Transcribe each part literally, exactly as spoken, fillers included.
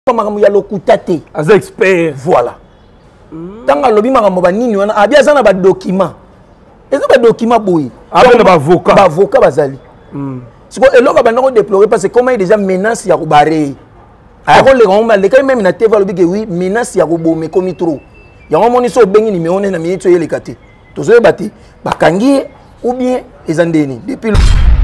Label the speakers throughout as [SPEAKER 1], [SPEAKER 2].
[SPEAKER 1] makambo ya lokuta te
[SPEAKER 2] aza expert
[SPEAKER 1] voilà tanga lobi makambo ba nini wana abi azana ba document eza ba document boyi
[SPEAKER 2] abena ba avocat
[SPEAKER 1] ba avocat bazali siko eloko ba ndako déplorer parce que comment déjà menace ya ko barrer ayako le ngomba le quand même na T V lobi que oui menace ya ko bomé comme trop yango moni so bengi numéro na minute yele kate tozo bati bakangi ou bien ezandeni depuis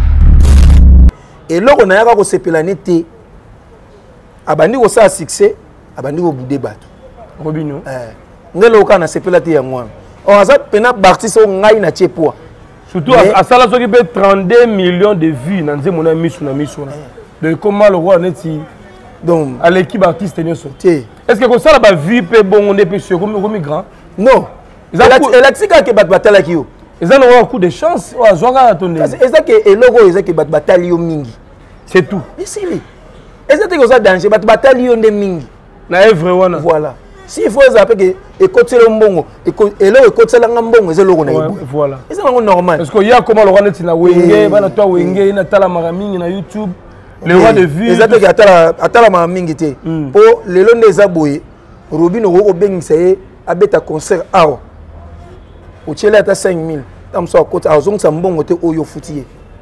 [SPEAKER 1] eloko na yaka ko sepela nete abandi ko sa succès abandi ko bouder bato
[SPEAKER 2] Robinho
[SPEAKER 1] eh ngelo ka na sepela te ya mwana on aza pena artiste o ngai na tiepoa
[SPEAKER 2] surtout à sala soki pe trente-deux millions de vues na nze mona misu na misu na de comment le roi neti
[SPEAKER 1] donc
[SPEAKER 2] à l'équipe artiste nyoso
[SPEAKER 1] te
[SPEAKER 2] est-ce que ko sala ba vie pe bongo ne pe sur comme comme grand
[SPEAKER 1] non elle a tika ke bat batala ki yo
[SPEAKER 2] eza no coup de chance o azwaka tonne
[SPEAKER 1] eza ke eloko eza ke bat batali yo mingi
[SPEAKER 2] c'est tout
[SPEAKER 1] ici li eza te ko za danger bat batali yo nde mingi
[SPEAKER 2] na evre wana
[SPEAKER 1] voilà si il faut zapper que écouter mbongo et là écouter la mbongo c'est loko na ibu
[SPEAKER 2] voilà
[SPEAKER 1] c'est vraiment normal
[SPEAKER 2] parce que y a comment le roi na wenge bana toi wenge na tala maramingi na YouTube le roi de vie
[SPEAKER 1] exactement que atala atala maramingi te po lelo ndeza boye Robinho ko bengisa ye abeta concert awa o chele ata cinq mille tamso akota azongisa mbongo te oyo futie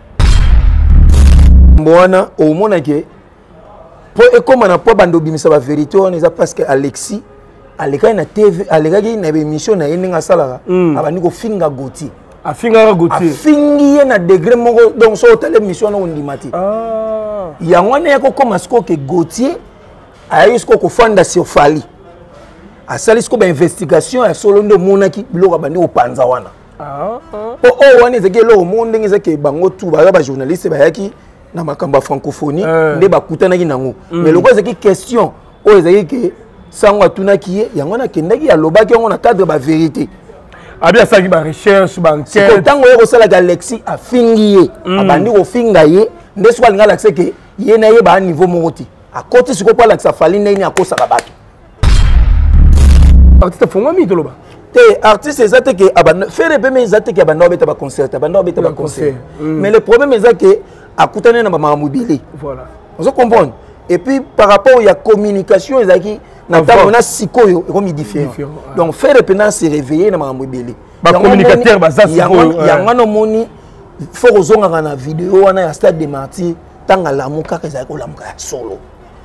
[SPEAKER 1] mbona o mona ke po ekoma na po bando bimisa ba vérité on eza parce que Alexis aleka na T V aleka ki na émission na yeninga salaka abandi ko finga goti
[SPEAKER 2] afinga goti
[SPEAKER 1] afingi na degré moko donc so tele émission na ondimati
[SPEAKER 2] ah
[SPEAKER 1] yango ne ko koma sko ke Gauthier ayi sko ko fanda sur Fali asali sko ba investigation ya solo ndo monaki biloko bandi ko panza wana
[SPEAKER 2] ah
[SPEAKER 1] po o wana ezeke lo monde ngeza ke bango tu ba ba journaliste ba yaki na makamba francophonie nde bakutana ki nango mais loko ezeki question o ezeki ke sango tunaki ye yango na kendaki ya lobaki yango na cadre ba vérité
[SPEAKER 2] abi asaki ba recherche ba enquête
[SPEAKER 1] ko tango ye ko sala Alexis afingi ye abandi ko finga ye nde so alinga lakse ke ye na ye ba niveau moko a côté siko pa laksa Fali ndeni akosa ba bato
[SPEAKER 2] artiste fonga mi to loba
[SPEAKER 1] te artiste ezate ke abanda faire pe mais ezate ke abanda obeta ba concert abanda obeta ba concert mais le problème ezate ke akutane na ba mamobile
[SPEAKER 2] voilà
[SPEAKER 1] vous comprenez et puis par rapport à la communication ezaki na tango na sikoyo comme différent donc faire repena se réveiller na makambo belé
[SPEAKER 2] ba communicateur baza sikoyo
[SPEAKER 1] yango no moni faut ozonga na vidéo wana ya Stade des Martyrs tanga lamuka ka ezaki lamuka solo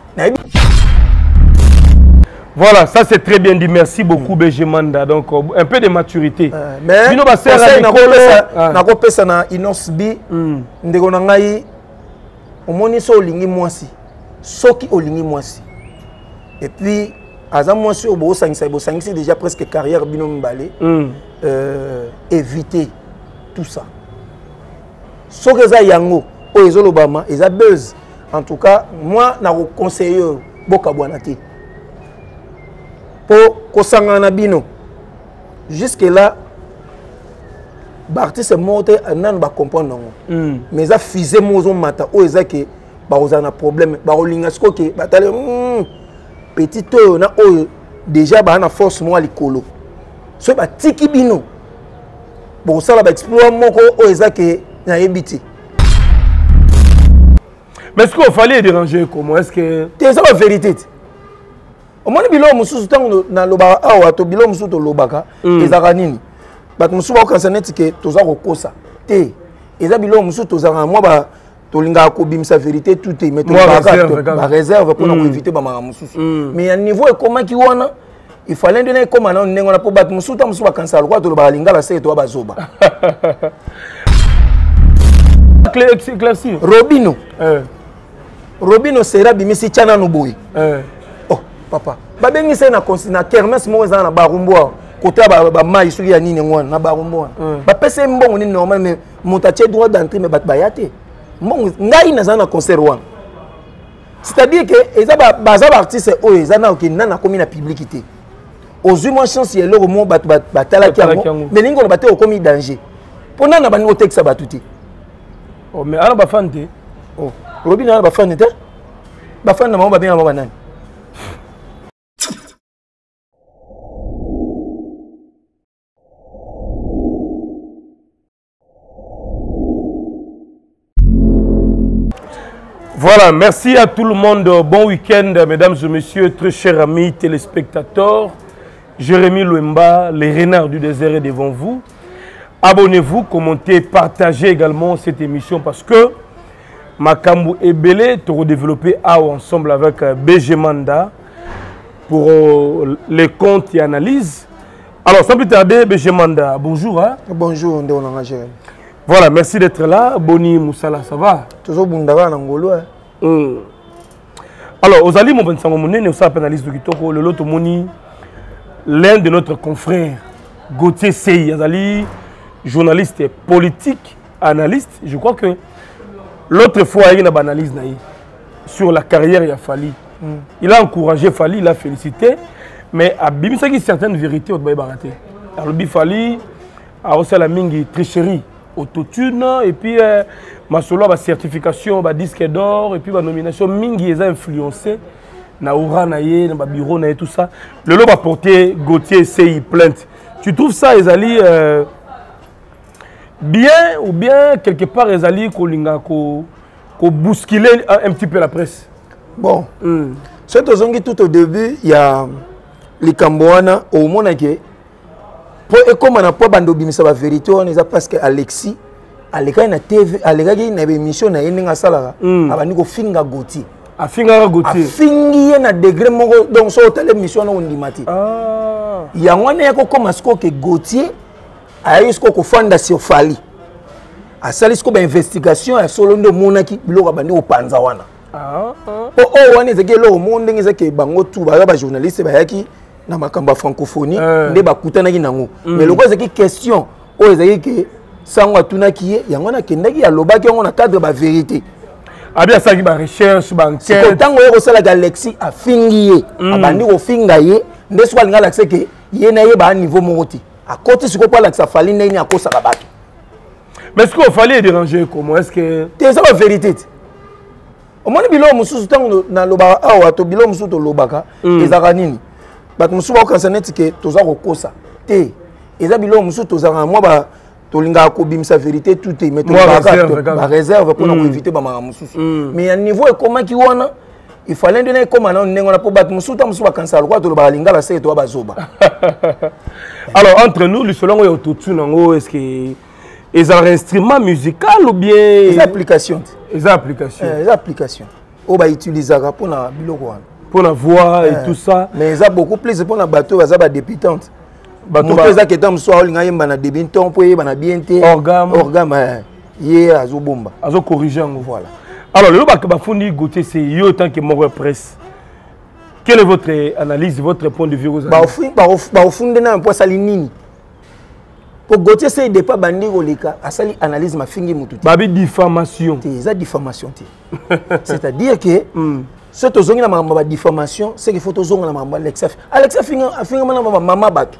[SPEAKER 2] voilà ça c'est très bien dit merci beaucoup B G Manda donc un peu de maturité
[SPEAKER 1] mais bino ba sera na ko pesa na Inos B ndeko na ngai omoni so olingi mwasi soki olingi mwasi et puis aza mwasi obo sangisa bo sangisi déjà presque carrière bino mbale euh éviter tout ça soki za yango o ezolo bama eza buzz en tout cas moi na ko conseiller boka bwana te po ko sangana bino jusque là Barti c'est monté nan ba comprendre non mais ça fusée mozo mata o ezake ba ozana problème ba olinga sko ke batale petit to na o déjà ba na force moi likolo so ba tiki bino bo sala ba exploit moko o ezake na yebiti
[SPEAKER 2] mais est-ce qu'il fallait déranger comment est-ce que
[SPEAKER 1] c'est ça la vérité au moins bilo mususu tango na loba awa to bilo mususu to lobaka ezaka nini bat mususu ba kansaneti ke toza kokosa te eza bilo mususu toza moi ba tolinga ko bimisa vérité tout est mais to ba réserve pour nous éviter ba mama mususu mais à niveau et comment ki wana il fallait donner comment na ndengo na po bat mususu ta mususu ba kansala quoi to ba linga la se to ba zoba
[SPEAKER 2] classique
[SPEAKER 1] Robinho euh Robinho sera bimisi chana no boy euh oh papa ba bengi se na na kermesse mo za na barumbo côté ba ba mai suki ya nini ngwana na barumbo ba pese mbongo ni normal mais montache droit d'entrée mais bat bayate mbongo ngai na za na concert wana c'est-à-dire que eza ba baza artiste o eza na ok na na komi na publicité ozui mo chance ya loko mo bat batala ki yango mais ningo na baté o komi danger pona na bani o texte ba tuti
[SPEAKER 2] oh mais ala ba fante
[SPEAKER 1] oh Robinho ala ba fante te ba fante na mo ba bien mo banani
[SPEAKER 2] Voilà, merci à tout le monde. Bon week-end, mesdames et messieurs, très chers amis téléspectateurs. Jérémy Louemba, les renards du désert est devant vous. Abonnez-vous, commentez, partagez également cette émission parce que Makambu et Belé te redévelopper ensemble avec B G Manda pour euh, les comptes et analyses. Alors, sans plus tarder, B G Manda, bonjour. Hein?
[SPEAKER 1] Bonjour, Ndéona Jérémy.
[SPEAKER 2] Voilà, merci d'être là. Boni Moussala, ça va?
[SPEAKER 1] Toujours Bundara Nangolo.
[SPEAKER 2] Mm. Alors, aux alliés, mon ben Sangomone, nous sommes analystes de Kitoko, le lot Moni, l'un de notre confrère, Gauthier Sey, Azali, journaliste politique, analyste. Je crois que l'autre fois, il y a une analyse sur la carrière de Fali. Mm. Il a encouragé Fali, il a félicité, mais à Bimisaki, certaines vérités, on doit barater. Alors, Fali a aussi la mingi tricherie. Autotune et puis euh, ma solo ma certification ma disque d'or et puis ma nomination mingi les a influencé na aura na ye na bureau na tout ça le lot va porter Gauthier Sey plainte. Tu trouves ça Ezali euh, bien ou bien quelque part Ezali kolinga ko ko bousculer un, un petit peu la presse? Bon, mm.
[SPEAKER 1] C'est tout au début il y a les Cambouana au Monaké. Et comme on n'a pas bandobimi sa vérité, on est parce que Alexis, Alexis na T V, Alexis na émission na yéninga salara, abani ko finga Gauthier.
[SPEAKER 2] A finga Gauthier.
[SPEAKER 1] A fingi na degré moko donc so tele mission na ondimati.
[SPEAKER 2] Ah.
[SPEAKER 1] Ya ngwana yako comme asko que Gauthier a isko ko fanda sur Fali. A sali isko ba investigation ya solo ndo monaki biloko bandi ko panza wana.
[SPEAKER 2] Ah.
[SPEAKER 1] O o wana ezeke lo monde ngezeke bango tu ba ba journaliste ba yaki na makamba francophonie nde bakutanaki nango mais loko ezaki question oyo ezaki ke sango atunaki ye yango nakendaki alobaki yango na cadre ba vérité
[SPEAKER 2] abi asalaki ba recherche ba enquête
[SPEAKER 1] ntango oyo kosalaka Alexis afingi ye abandi kofinga ye nde soki alinga alakisa ke ye na ye baa niveau moko te akoti sikoyo mpo alakisa Fali ndeni akosaka bato
[SPEAKER 2] mais est-ce que Fali est dérangé comment est-ce que
[SPEAKER 1] te eza ba vérité te omoni biloko mosusu ntango nalobaka awa to biloko mosusu tolobaka ezaka nini bato mosusu bakokanisa neti ke toza kokosa te eza biloko mosusu tozalaka mwa ba tolingaka kobimisa vérité tout te mais tolobaka baréserve mpona koévite bamaka mosusu mais ya niveau ekomaki wana ifale nde na ekóma nano ndenge wana mpo bato mosusu ta mosusu bakanisaka lokola tolobaka lingala seke toya bazoba.
[SPEAKER 2] Alors entre nous lisolo yango ya autotune yango est ce que ezalaka instrument musical ou bien
[SPEAKER 1] eza application te
[SPEAKER 2] eza application
[SPEAKER 1] eza application oyo bautilisaka mpona biloko wana
[SPEAKER 2] pour la voix et tout ça.
[SPEAKER 1] Mais ça beaucoup plus pour la bateau, ça va débutante. Bateau ça qui est en soi, il y a un débutant pour y a bien été.
[SPEAKER 2] Orgame.
[SPEAKER 1] Orgame. Hier à Zobomba.
[SPEAKER 2] À Zo corriger
[SPEAKER 1] voilà.
[SPEAKER 2] Alors le loba bafundi Gauthier Sey autant que mon presse. Quelle est votre analyse, votre point de vue?
[SPEAKER 1] Bah au bah au fond de na un point salinini. Pour Gauthier Sey de pas bandi oleka, à sali analyse ma fingi mututi.
[SPEAKER 2] Babi diffamation.
[SPEAKER 1] C'est ça diffamation. C'est-à-dire que c'est aux gens qui ont diffamation, c'est qu'il faut aux gens qui ont Alexa. Alexa a fait un maman bat.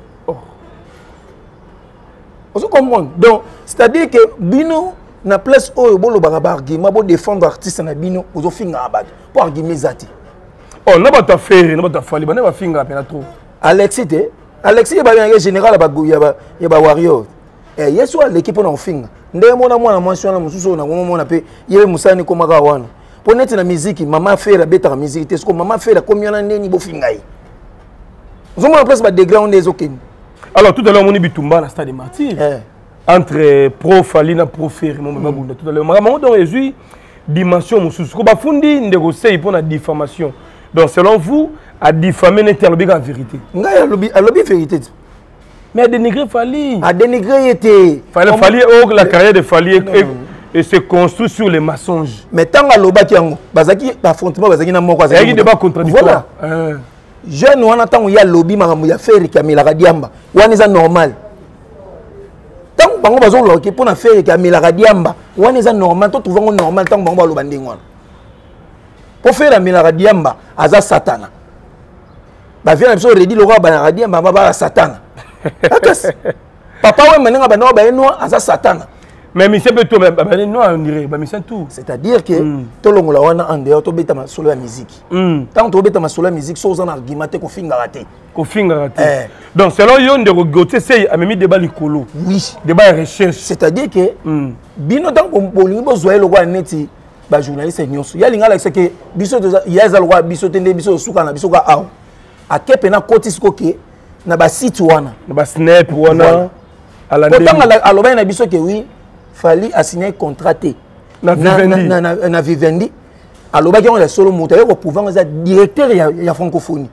[SPEAKER 1] Vous comprenez? Donc, c'est-à-dire que Bino na place où il y a un argument pour défendre l'artiste na Bino, vous avez fait un bat pour argument zati.
[SPEAKER 2] Oh, n'a pas ta faire, n'a pas ta folie, n'a pas fait un peu trop.
[SPEAKER 1] Alexis, Alexis est un général, il y a un warrior. Et il y a l'équipe on a fait. Ndé mona mona mention na mususu na mona mona pe yé musani komaka wana. Pour net la musique, maman fait la bête la musique. Est-ce que maman fait la combien d'années ni bofingaï? Vous avez place des grands des ok.
[SPEAKER 2] Alors tout à l'heure on est bitumba la stade des martyrs. Entre pro Fali na pro Ferry mon babunda tout à l'heure. Maman donc Jésus dimension mususu. Ko ba fundi ndegosei pour la diffamation. Donc selon vous à diffamer n'interlober en vérité.
[SPEAKER 1] Ngai lobby a lobby vérité.
[SPEAKER 2] Mais à dénigrer Fali.
[SPEAKER 1] À dénigrer était.
[SPEAKER 2] Fallait Fali oh la carrière de Fali et se construit sur les mensonges.
[SPEAKER 1] Mais tant que l'obaki yango, bazaki affrontement bazaki na moko
[SPEAKER 2] azaki. Il y a débat contradictoire.
[SPEAKER 1] Voilà. Euh. Jeune wana tant ya lobby makambo ya faire Kamila Radiamba. Wana za normal. Tant bango bazo loki pour na faire Kamila Radiamba. Wana za normal to trouver normal tant bango baloba ndenge wana. Pour faire Kamila Radiamba aza satana. Ba vient biso redi loko ba Radiamba ba satana. Akas. Papa we manenga ba no ba eno aza satana.
[SPEAKER 2] Mais monsieur peut tout mais non on dirait bah monsieur tout
[SPEAKER 1] c'est-à-dire que to longola wana en dehors to beta ma solo la musique tant to beta ma solo la musique so za na argument ko finga raté
[SPEAKER 2] ko finga raté donc selon yo ndeko Gauthier Sey a mis débat likolo
[SPEAKER 1] oui
[SPEAKER 2] débat recherche
[SPEAKER 1] c'est-à-dire que bino tant ko bolingi bo zoé lo kwa neti ba journaliste nyonso ya lingala c'est que biso ya za lwa biso tende biso suka na biso ka aw akepe na koti sikoke na ba site wana
[SPEAKER 2] na ba snap wana ala ndenge
[SPEAKER 1] potanga aloba na biso ke oui fali a signé contrat
[SPEAKER 2] na Vivendi
[SPEAKER 1] na na na Vivendi aloba ki on la solo monta yo pouvoir za directeur ya ya francophonie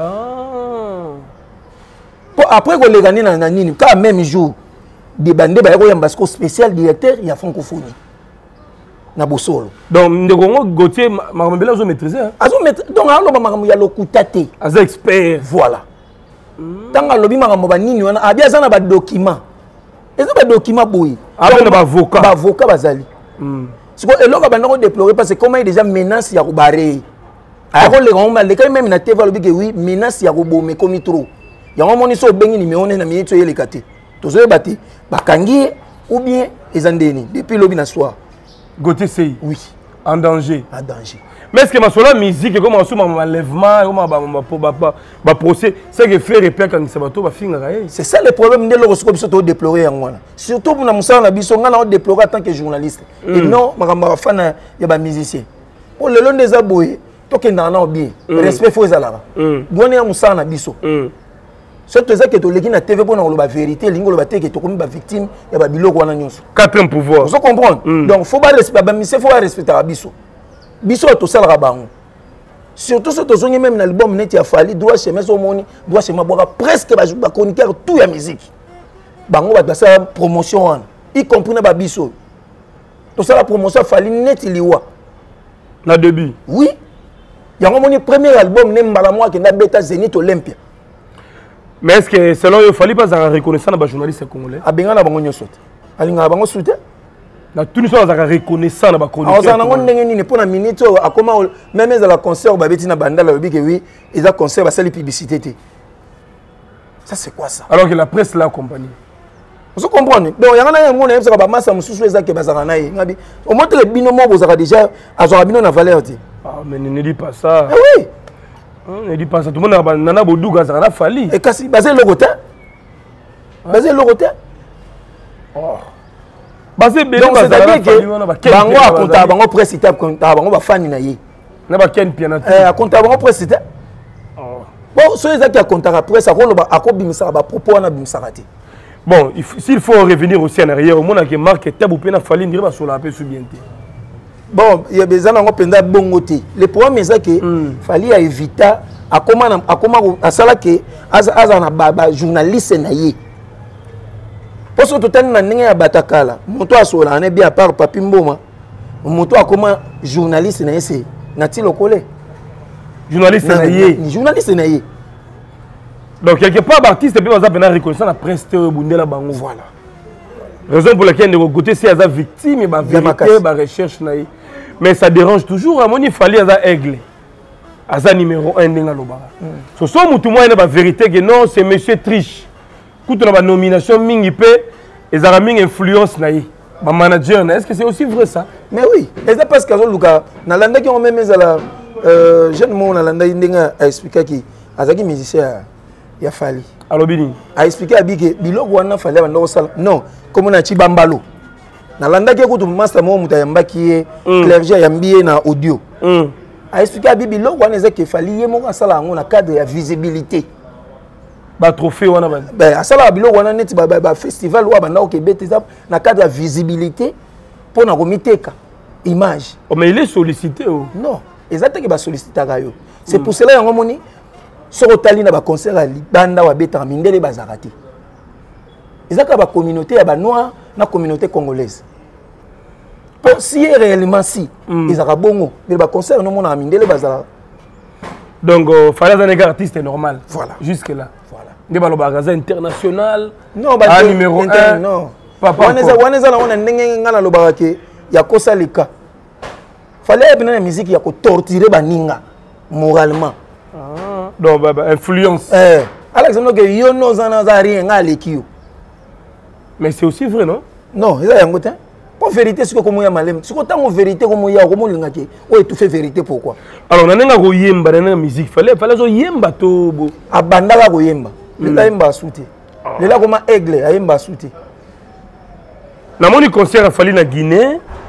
[SPEAKER 2] ah
[SPEAKER 1] po après ko legani na na nini ka même jour de bande ba ko yamba spécial directeur ya francophonie na bosolo
[SPEAKER 2] donc ndeko Gauthier makambo zo maîtriser
[SPEAKER 1] azo maîtriser donc aloba makambo ya lokuta te
[SPEAKER 2] aza expert
[SPEAKER 1] voilà tanga lobi makambo ba nini wana abia za na ba document eza ba document boyi
[SPEAKER 2] avec ba avocat
[SPEAKER 1] ba avocat bazali siko eloko ba ndako déplorer parce que comment il déjà menace ya ko barrer ayako le ngoma le quand même na T V alobi que oui menace ya ko bomé comme trop yango moni so bengi numéro na minute yele kate tozo bati bakangi ou bien ezandeni depuis lobi na soir
[SPEAKER 2] Gauthier Sey
[SPEAKER 1] oui
[SPEAKER 2] en danger
[SPEAKER 1] en danger
[SPEAKER 2] mais est-ce que ma sola musique comme en sous enlèvement comme ba ba ba procès c'est que faire repère quand ça bato ba finga
[SPEAKER 1] c'est ça le problème de l'oroscope biso to déplorer yango wana surtout pour na musala na biso ngana o déplorer en tant que journaliste et non makamba fana ya ba musicien pour le long des aboye to kenda na bien respect faut ezalaka ngone ya musala na biso surtout ça que to leki na T V pour na la vérité lingo lo ba te que to komi ba victime ya ba biloko wana nyonso
[SPEAKER 2] quatrième pouvoir
[SPEAKER 1] vous comprendre donc faut pas respecter ba musicien faut respecter biso biso to sala bango surtout ce to zongi même na album net ya fali droit chemin so moni droit chemin boka presque ba ba chroniqueur tout ya musique bango ba sa promotion wana y compris na ba biso to sala promotion fali net liwa
[SPEAKER 2] na début
[SPEAKER 1] oui yango moni premier album ne mbala moi que na beta Zénith Olympia
[SPEAKER 2] mais est-ce que selon il fallait pas en reconnaissant na ba journaliste congolais
[SPEAKER 1] abenga na bango nyoso alinga bango soutien
[SPEAKER 2] na tout ça za reconnaissant na ba chroniqueur
[SPEAKER 1] on s'en a ndenge nini pour na minute akoma même à la concert ba beti na bandala lobi que oui ils a concert ba sali publicité té ça c'est quoi ça
[SPEAKER 2] alors que la presse l'a accompagné
[SPEAKER 1] vous comprenez donc yanga na ngona yebisa ba massa mususu ezake bazaka na ye ngabi au moins le binomo bozaka déjà azora bino na valeur té
[SPEAKER 2] ah mais ne dis pas ça
[SPEAKER 1] ah oui
[SPEAKER 2] ne dis pas ça tout le monde nana boduga za na fali
[SPEAKER 1] et kasi basé le côté basé le côté
[SPEAKER 2] oh basé be
[SPEAKER 1] donc c'est-à-dire que bango a compta bango presse étape compta bango ba fani na ye
[SPEAKER 2] na ba ken piano
[SPEAKER 1] eh a compta bango presse étape oh bon so ezaki a compta presse a koloba akobimisa ba propos na bimisaka te
[SPEAKER 2] bon s'il faut revenir aussi en arrière au monde que marque tabu pena fali ndire ba sola pe su bien te
[SPEAKER 1] bon il y a besoin ngo penda bongo te le problème est que fali a éviter a comment a comment a sala que aza na ba journaliste na ye parce que tout na ndenge ya batakala moto asola ane bien à part Papi Mboma moto a comment journaliste na ese na ti lokole
[SPEAKER 2] journaliste na ye
[SPEAKER 1] journaliste na ye
[SPEAKER 2] donc quelque part artiste peut pas bien reconnaissant la presse te bundela bango
[SPEAKER 1] voilà
[SPEAKER 2] raison pour laquelle de côté c'est aza victime ba vérité ba recherche na ye mais ça dérange toujours à moni fali aza aigle aza numéro un ndinga lobara so so mutu moi na ba vérité que non c'est monsieur triche kutu na ba nomination mingi pe ezara mingi influence na ye ba manager na est-ce que c'est aussi vrai ça
[SPEAKER 1] mais oui et ça parce que luka na landa ki on même ezala euh jeune mo na landa ndinga a expliquer ki azaki musicien ya fali
[SPEAKER 2] alobini
[SPEAKER 1] a expliquer abi que biloko wana fali ba ndoko sala non comme na chi bambalo na landa ki kutu master mo muta yamba ki clergé yambié na audio a expliquer abi biloko wana ezaki fali ye mo sala ngo na cadre ya visibilité
[SPEAKER 2] ba trophée wana ba
[SPEAKER 1] ben asala biloko wana neti ba ba festival wa banda okebete ça na cadre ya visibilité pour na komiteka image
[SPEAKER 2] oh mais il est sollicité oh
[SPEAKER 1] non exactement ba solliciter kayo c'est pour cela yango moni soko tali na ba concert ali banda wa beta mindele bazakati ezaka ba communauté ya ba noir na communauté congolaise pour si réellement si ezaka bongo mais ba concert no mona mindele bazala
[SPEAKER 2] donc euh, fallait un égard artiste normal
[SPEAKER 1] voilà
[SPEAKER 2] jusque là
[SPEAKER 1] voilà
[SPEAKER 2] des balo bagaza international
[SPEAKER 1] non ba
[SPEAKER 2] ah, numéro un
[SPEAKER 1] non
[SPEAKER 2] papa
[SPEAKER 1] waneza waneza na ona ndenge ngana lobaka ke ya kosa leka fallait bien na musique ya ko torturer baninga moralement
[SPEAKER 2] ah donc bah, bah, influence
[SPEAKER 1] eh Alexandre que yo no zana za rien nga lekio
[SPEAKER 2] mais c'est aussi vrai non
[SPEAKER 1] non eza yango te pour vérité ce que comme ya malem ce que tant vérité comme ya comme linga ke o étouffer vérité pourquoi
[SPEAKER 2] alors na nenga ko yemba na musique fallait fallait zo yemba to bo
[SPEAKER 1] abandaka ko yemba lela yemba souté lela comme aigle yemba souté
[SPEAKER 2] na moni concert fallait na Guinée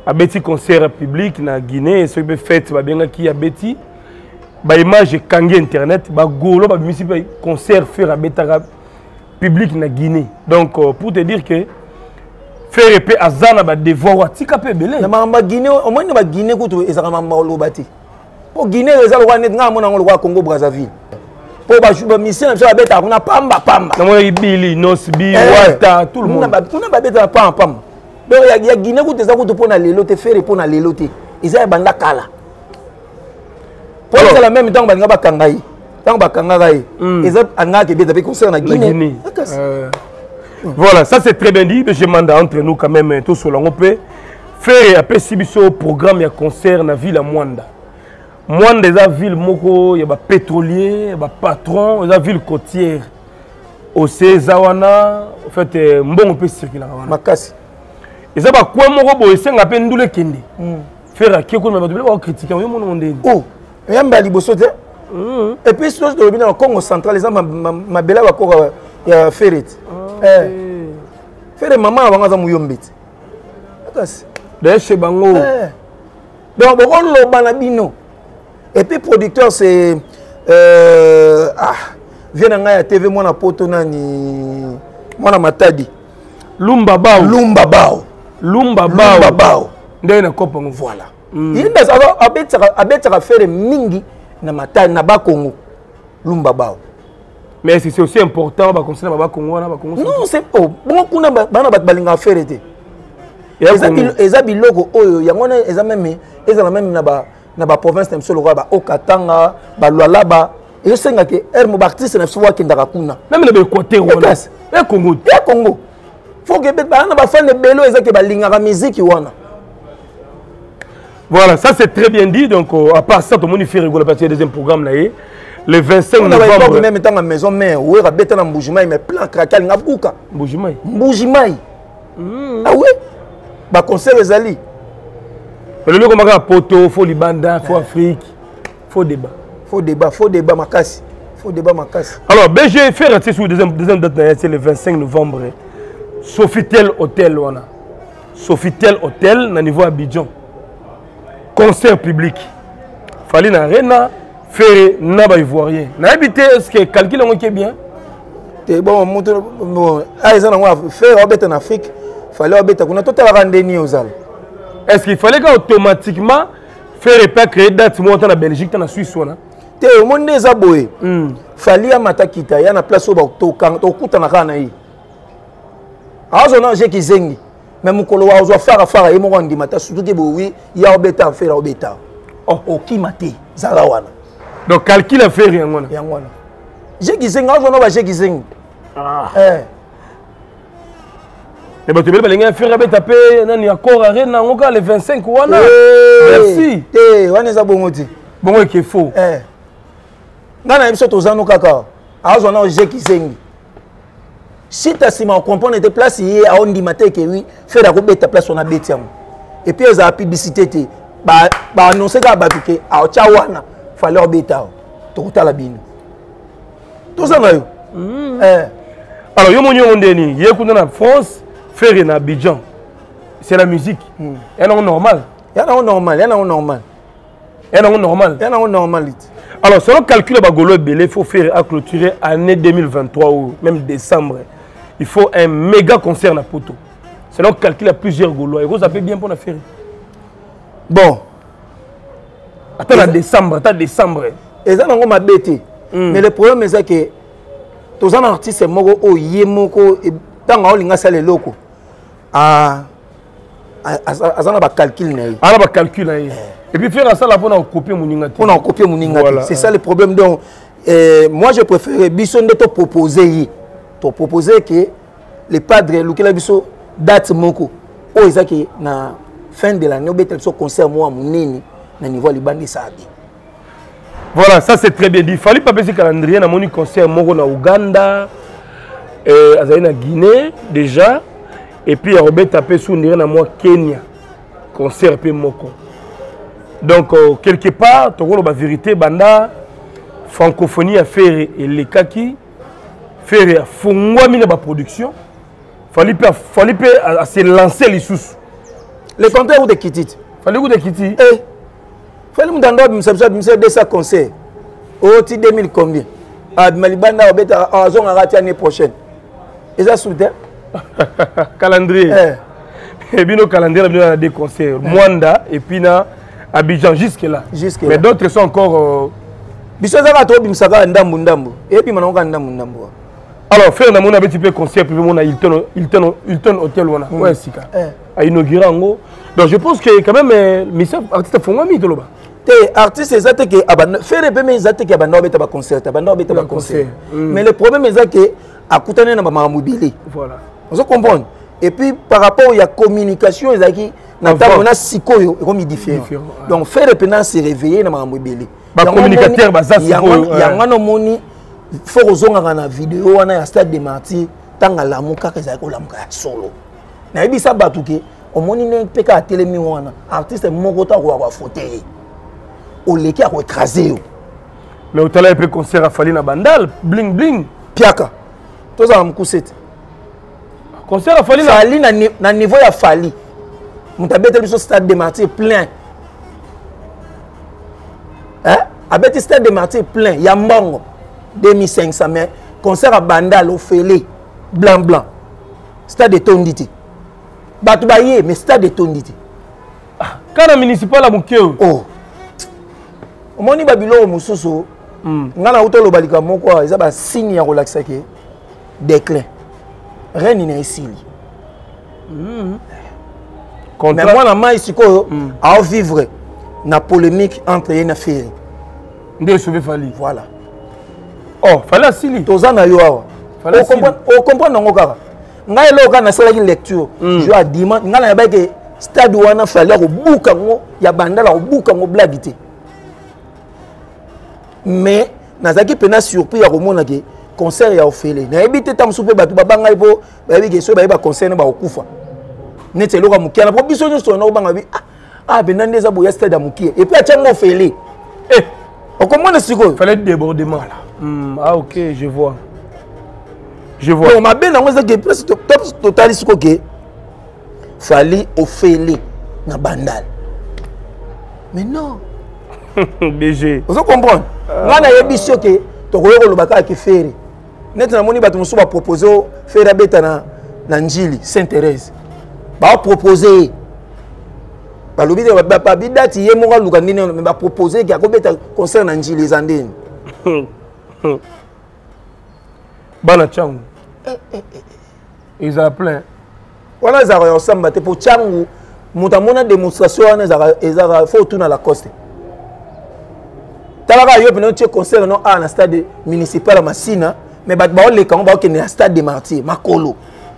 [SPEAKER 2] abeti concert public na Guinée ce que fête ba benga ki abeti ba image kangi internet ba golo ba bimisi ba concert faire abeta public na Guinée. Donc euh, pour te dire que faire épée azana ba devoir tika pe belé
[SPEAKER 1] na mamba Guinée au moins ba Guinée ko to ezaka mamba lobati pour Guinée eza lo net nga mona ngo Congo Brazzaville pour ba juba mission na ba beta kuna pamba pamba
[SPEAKER 2] na mo ibili nosbi wata tout le monde
[SPEAKER 1] na kuna ba beta pamba pamba donc il y a Guinée ko teza ko to pona lelo te faire pona lelo te eza banda kala pour c'est la même temps ba nga ba kangai tant ba kangai eza anga ke beta pe concert na Guinée.
[SPEAKER 2] Voilà, ça c'est très bien dit, mais je demande entre nous quand même tout sur l'on peut faire un peu si au programme il y a concert dans la ville à Mwanda. Mwanda est la ville moko, il y a des pétroliers, il y a des patrons, il y a une ville côtière. Au Cézawana, en fait, bon on peut circuler là.
[SPEAKER 1] Makasi.
[SPEAKER 2] Et ça va quoi moko bo essayer à peine doule kende. Faire à qui qu'on va doule critiquer, on y mon ondé.
[SPEAKER 1] Oh, il y a un bali bosote. Et puis sur le Congo Congo central, les gens ma belle va encore il y a Ferret. Eh. Ferret maman avant ça mouyombit. Makasi.
[SPEAKER 2] De chez Bango.
[SPEAKER 1] Donc bon lo banabino. Et puis producteur c'est euh ah vient à T V moi na poto nani moi na Matadi.
[SPEAKER 2] Lumba Bao.
[SPEAKER 1] Lumba Bao.
[SPEAKER 2] Lumba Bao.
[SPEAKER 1] Lumba Bao.
[SPEAKER 2] Ndé na kopa ngo
[SPEAKER 1] voilà. Il nda ça abetsa abetsa faire mingi na Matadi na ba Congo. Lumba Bao.
[SPEAKER 2] Mais c'est aussi important ba conseiller ba Congo na ba Congo.
[SPEAKER 1] Non, c'est oh bon kuna bana bat balinga faire té. Eza biloko oyo yangona eza même eza même na ba na ba province na msolo ba Okatanga ba Luala ba et senga ke ermo artiste na sowa kindaka kuna
[SPEAKER 2] même le Équateur wana e Congo
[SPEAKER 1] e Congo faut que ba na ba fan de belo eza ke ba lingaka musique wana.
[SPEAKER 2] Voilà, ça c'est très bien dit. Donc euh, à part ça tout le monde fait rigoler parce que deuxième programme là le vingt-cinq novembre
[SPEAKER 1] même temps à maison mère ou ra beta na Mbujimai mais plan krakal na buka
[SPEAKER 2] Mbujimai
[SPEAKER 1] Mbujimai ah oui ba concert ezali.
[SPEAKER 2] Mais le comment poto faut libanda faut Afrique faut débat
[SPEAKER 1] faut débat faut débat makasi faut débat makasi.
[SPEAKER 2] Alors B G fait rater sur deuxième deuxième date c'est le vingt-cinq novembre Sofitel Hotel wana Sofitel Hotel na niveau Abidjan concert public fallait na arena faire na ba ivoirien na habité est-ce que calcul on est bien
[SPEAKER 1] c'est bon moto bon ah ils ont faire obet en Afrique fallait obet kuna total rendez-vous aux al.
[SPEAKER 2] Est-ce qu'il fallait qu'automatiquement faire pas créer date moi en Belgique en Suisse wana
[SPEAKER 1] te au monde des aboyés fallait matakita ya na place au to kan to kutana kana yi azo na je kizengi même mukolo wa ozo fara fara e mo wandi mata surtout ke bo oui ya obeta faire obeta oh okimate zala wana.
[SPEAKER 2] Donc calcul à faire rien wana
[SPEAKER 1] yangwana je kizengi azo na ba je kizengi ah eh
[SPEAKER 2] et bah tu veux balinga faire abeta pe nani encore arena ngoka le vingt-cinq wana merci
[SPEAKER 1] eh wana za bongoti
[SPEAKER 2] bongo qui est faux
[SPEAKER 1] eh ngana biso tozano kaka azo na je kizengi si ta sima comprendre de place hier à on dit matin que oui faire la beta place on a betiam et puis za publicité te ba ba annoncer ka ba piquer a chawana fallait beta to kutala bino to ça na yo eh
[SPEAKER 2] alors yo monyo ondeni yekuna na France faire na Abidjan c'est la musique et non normal
[SPEAKER 1] et non normal et non normal
[SPEAKER 2] et non normal
[SPEAKER 1] et non normal.
[SPEAKER 2] Alors selon le calcul de Bagolo Belé, il faut faire à clôturer année deux mille vingt-trois ou même décembre. Il faut un méga concert à Poto. Selon le calcul à plusieurs Gaulois. Et vous avez bien pour la faire.
[SPEAKER 1] Bon.
[SPEAKER 2] Attends à décembre, attends décembre.
[SPEAKER 1] Et ça n'a pas bêté. Mais le problème c'est que tous les artistes moko o yemoko et tant on linga ça les locaux. Ah ça n'a pas calcul né.
[SPEAKER 2] Ah n'a pas calcul né. Et puis faire ça là pour on copier mon ingati.
[SPEAKER 1] On a copié mon ingati. Voilà. C'est ça le problème donc euh, moi je préfère bison de te proposer te proposer que les padres lukela biso date moko o ezaki na fin de l'année obetel so concert moi munene na niveau libandi sabi.
[SPEAKER 2] Voilà, ça c'est très bien dit. Il fallait pas baisser calendrier na moni concert moko na Ouganda euh azali na Guinée déjà et puis Robert tapé sous na moi Kenya concert pe moko. Donc euh, quelque part tu vois la vérité banda francophonie à faire et les kaki faire fongwa mina ba production fallait pas fallait pas à se lancer les sous
[SPEAKER 1] Le contraire ou de Kititi.
[SPEAKER 2] Fallait que de Kititi.
[SPEAKER 1] Eh. Fallait me donner un peu de ça concert. Au titre deux mille combien? Ah, Malibanda au bêta à zone à rater l'année prochaine. Et ça soutient.
[SPEAKER 2] Calendrier. Et bien, nos calendriers, on a des concerts. Mwanda et puis na Abidjan jusque-là.
[SPEAKER 1] Jusque-là.
[SPEAKER 2] Mais d'autres sont encore.
[SPEAKER 1] Bisozaka to bimsaka ndambu ndambu. Et puis manonga ndambu ndambu.
[SPEAKER 2] Alors, faire un petit peu concert, puis on a Hilton, Hilton, Hilton Hotel, on a. Ouais, c'est ça. À inaugurer en gros. Donc, je pense que quand même, mais ça, artiste, faut moi, mito là-bas.
[SPEAKER 1] Les artistes, ils ont que faire des mais ils ont que abandonner des concerts, abandonner des concerts. Mais le problème est que à côté de ma mobilité. Voilà. Vous comprenez? Et puis par rapport à la communication, ils ont qui na on a sikoyo comme différent. Donc faire des penances se réveiller na ma mobilité.
[SPEAKER 2] Ba communicateur ba ça sikoyo.
[SPEAKER 1] Il y a un moni faut ozonga na vidéo wana ya stade de Martyrs tanga lamuka keza ko lamuka solo. Na yebi sa batuke o moni ne peka telemi wana artiste moko ta ko fauteuil. Au leki a écrasé.
[SPEAKER 2] Mais au talent un concert à Fali na Bandal, bling bling.
[SPEAKER 1] Piaka. Tout ça me coussette.
[SPEAKER 2] Concert à Fali na
[SPEAKER 1] Fali na na niveau ya Fali. Mutabete le stade de Martyrs plein. Hein? Abeti stade de Martyrs plein, ya mbongo deux mille cinq cents mais concert à Bandal au Félé blanc blanc. Stade de Tonditi. Batu baye mais stade de Tonditi.
[SPEAKER 2] Ah, kana municipal à Mukeo.
[SPEAKER 1] Oh. Moni babilo mususu ngana utolo balika moko eza ba signe ya relaxa ke déclin rien ni esili mais moi na mai sikoyo a vivre na polémique entre yena Ferry
[SPEAKER 2] nde sauver Fali
[SPEAKER 1] voilà
[SPEAKER 2] oh Fali asili
[SPEAKER 1] tozana yo awa o comprendre o comprendre ngo kaka ngai loka na sala ki lecture je a dimanche ngana ya ba ke stade wana Fali ko buka ngo ya Bandala ko buka ngo blague te. Mais nazaki pena surpris ya komona ke concert ya ofele na ebité tam soupe batu babanga ipo ba bi ke so ba ba concert na ba okufa nete loka mukia na po biso nyo na obanga bi ah ah benande za boya stade mukia et puis atanga ofele eh on comprend siko
[SPEAKER 2] fallait débordement là hmm, ah OK je vois je vois
[SPEAKER 1] on m'a bien ngwe za ke presque top total siko ke Fali ofele na Bandal mais non
[SPEAKER 2] B G
[SPEAKER 1] vous comprenez ngana yebiso ke to koyoko lobaka ki Ferry net na moni batu musu ba proposer Ferry abeta na na Njili Sainte-Thérèse ba proposer ba lobi ba ba bidati ye mo luka ndine me ba proposer ki akobeta concert na Njili zandeni
[SPEAKER 2] bana changu ils a plein
[SPEAKER 1] wana za yo samba te po changu mutamona démonstration wana za ezara faut tourner la coste. Talaka yo pena tie concert non à na stade municipal à Massina mais bat ba le kan ba ke na stade de Martyrs Makolo.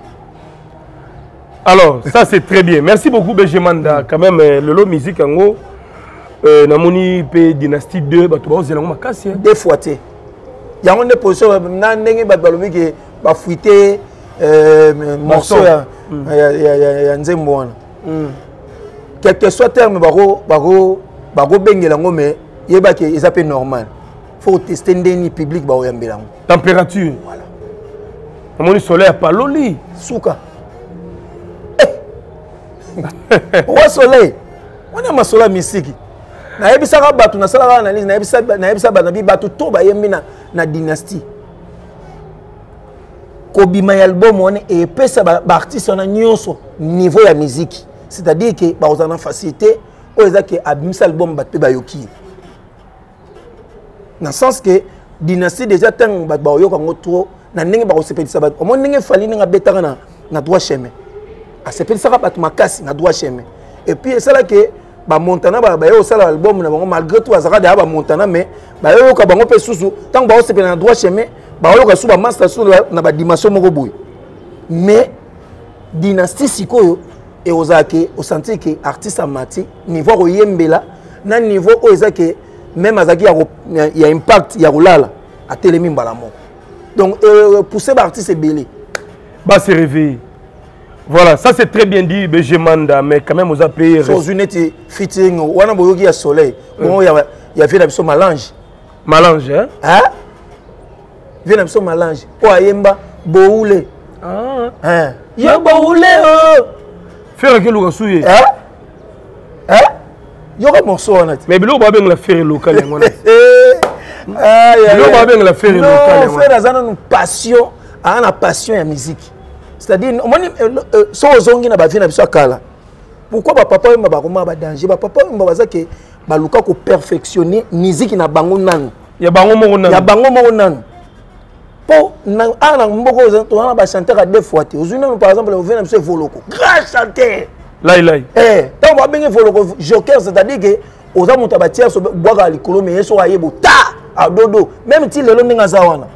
[SPEAKER 2] Alors ça c'est très bien. Merci beaucoup B G Manda quand même le lot musique en gros euh na moni pe dynastie deux ba to ba ozela ngoma kasi
[SPEAKER 1] deux fois té. Ya on est position na ndenge ba balobi ke ba fuité euh morceau ya ya ya nzembo wana. Quel que soit terme baro baro baro bengela ngome yeba ke ils appellent normal. Faut tester ndeni public ba oyambela.
[SPEAKER 2] Température.
[SPEAKER 1] Voilà.
[SPEAKER 2] Amoni soleil pas loli.
[SPEAKER 1] Souka. Wa soleil. On a ma soleil mystique. Na yebisa ka batu na sala analyse na yebisa na yebisa ba na bi batu to ba yembi na na dynastie. Kobi ma album on et pesa ba artiste na nyonso niveau ya musique. C'est-à-dire que ba ozana facilité o ezaki abimisa album ba pe ba yoki. Dans le sens que dynastie déjà tant ba ba yo kango trop na ndenge ba ko sepelisa ba o mo ndenge Fali nga betaka na na droit chemin a sepelisa ka batu makasi na droit chemin et puis ça là que ba Montana ba ba yo sala album na bango malgré tout azaka de ba Montana mais ba yo ka bango pe susu tant ba o sepelisa na droit chemin ba yo ka su ba master sur na ba dimension moko boy mais dynastie sikoyo et ozake o sentir que artiste amati niveau ko yembela na niveau o ezake même Azaki il y a impact, il y a roulala à télémi mbalamo. Donc euh, pousser l'artiste est belé.
[SPEAKER 2] Bah c'est réveillé. Voilà, ça c'est très bien dit B G Manda mais quand même aux appelés
[SPEAKER 1] sur unité fitting wana boyoki à soleil. Bon il y a il y a fait la personne malange.
[SPEAKER 2] Malange hein?
[SPEAKER 1] Hein? Vient la personne malange. O ayemba boule.
[SPEAKER 2] Ah.
[SPEAKER 1] Hein? Ya boule oh.
[SPEAKER 2] Faire que le souiller.
[SPEAKER 1] Hein? y aura morceau wana
[SPEAKER 2] mais bilo ba benga la faire locale ngona
[SPEAKER 1] ah ya
[SPEAKER 2] bilo ba benga la faire locale
[SPEAKER 1] ngona faire azana une passion ana passion ya musique c'est-à-dire omoni so ozongi na ba vie na biso kala pourquoi ba papa ba ba koma ba danger ba papa ba baza ke ba luka ko perfectionner musique na bango nanu
[SPEAKER 2] ya bango moko nanu
[SPEAKER 1] ya bango moko nanu po na ana mboko to ana ba chanteur à deux fois te ozuna par exemple on vient na biso voloko grand chanteur
[SPEAKER 2] lai lai
[SPEAKER 1] eh tant ba benga voloko joker c'est-à-dire que oza muta ba tiers so boaka likolo mais so ayebo ta a dodo même ti lelo ninga za wana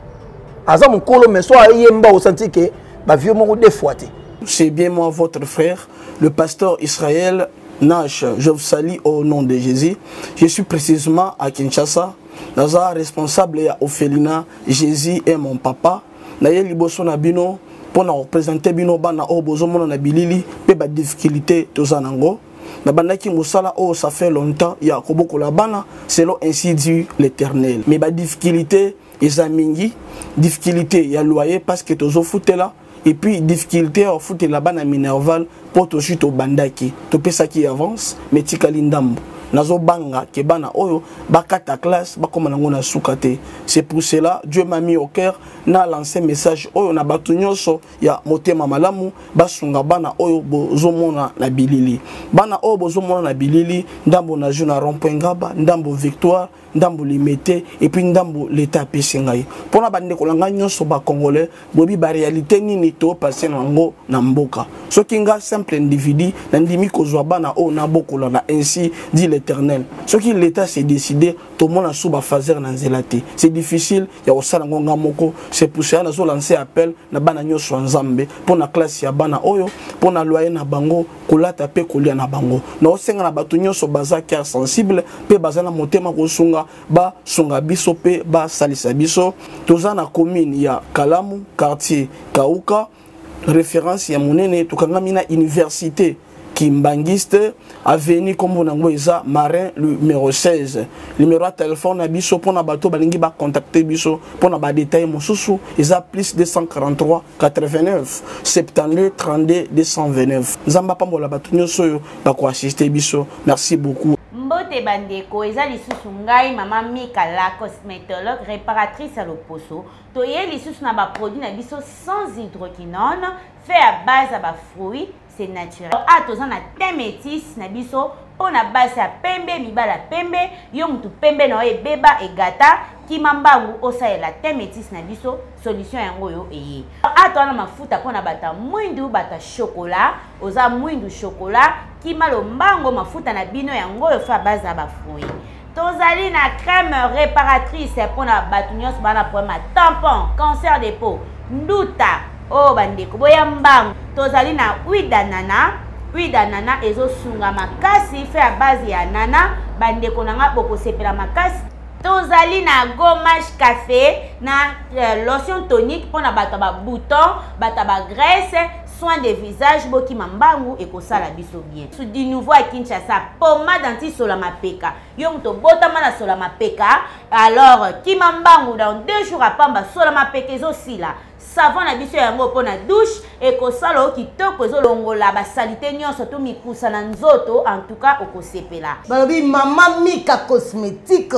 [SPEAKER 1] aza mukolo mais so ayemba au senti que ba vieux moko deux fois te.
[SPEAKER 3] C'est bien moi votre frère le pasteur Israël Nash, je vous salue au nom de Jésus. Je suis précisément à Kinshasa. Naza responsable à Ophelina, Jésus est mon papa. Naye liboso na bino pour na représenter bino bana o bozomo na bilili pe ba difficulté tozanango. Na banaki musala o ça fait longtemps ya koboko la bana selon ainsi dit l'Éternel. Mais ba difficulté ezamingi, difficulté ya loyer parce que tozo foutela. Et puis difficulté au foot là-bas na Minerval pour tout suite au bandaki to pesa qui avance mais tikali ndambo nazo banga ke bana oyo bakata classe bakoma nango na sukate. C'est pour cela Dieu m'a mis au cœur na lancé message oyo na batu nyonso ya motema malamu basunga bana oyo bozomona na bilili bana oyo bozomona na bilili ndambo na juna rond-point ngaba ndambo victoire ndambo limité et puis ndambo l'état pesingai pona bande kolanga nyonso ba congolais bobi ba réalité nini to passer nango na mboka soki nga simple individu na ndimi kozwa bana o na bokola na ainsi dit l'Éternel soki l'état s'est décidé to mona suba fazer na nzelate c'est difficile ya osala ngonga moko c'est pour ça nazo lancer appel na bana nyonso nzambe pona classe ya bana oyo pona loyer na bango kolata pe kolia na bango na osenga na batu nyonso baza cœur sensible pe baza na motema kosunga ba sunga biso pe ba salisa biso toza na commune ya Kalamu quartier Kauka référence ya monene tukangami na université Kimbangiste avenue comme nango eza Marin numéro seize numéro de téléphone na biso pona bato balingi ba contacter biso pona ba détail mosusu eza plus deux cent quarante-trois quatre-vingt-neuf soixante-deux trente-deux deux cent vingt-neuf nzamba pambola bato nyonso yo ba ko assister biso merci beaucoup.
[SPEAKER 4] Mbote bandeko eza lisusu ngai mama Mika la cosmétologue réparatrice à l'Oposo toye lisusu na ba produit na biso sans hydroquinone fait à base à ba fruits c'est naturel. Ah toza na thé métis na biso pona base ya pembe mibala pembe yo mutu pembe na e beba e gata kimambangu osaela thé métis na biso solution yango yo eye. Ah toza na mafuta pona bata mwindu bata chocolat oza mwindu chocolat kimalo mbango mafuta na bino yango yo fa base ya ba fruits. Tozali na crème réparatrice pona batu nyos bana problème tampon cancer des peaux nduta oh bandeko boya mbango tozali na huile d'anana huile d'anana ezo sunga makasi fait à base ya nana bandeko nanga boko sepela makasi tozali na gommage café na euh, lotion tonique pona bata ba bouton bata ba graisse soin de visage boki mambangu et kosala biso bien sous du nouveau à Kinshasa pommade anti sola mapeka yo mto botama na sola mapeka alors kimambangu dans deux jours à pamba sola mapeka ezo sila savon na biso yango pona douche et kosala kitoko ezo longola ba salite nyonso to mikusa na nzoto en tout cas okosepela
[SPEAKER 5] balobi mama Mika cosmétique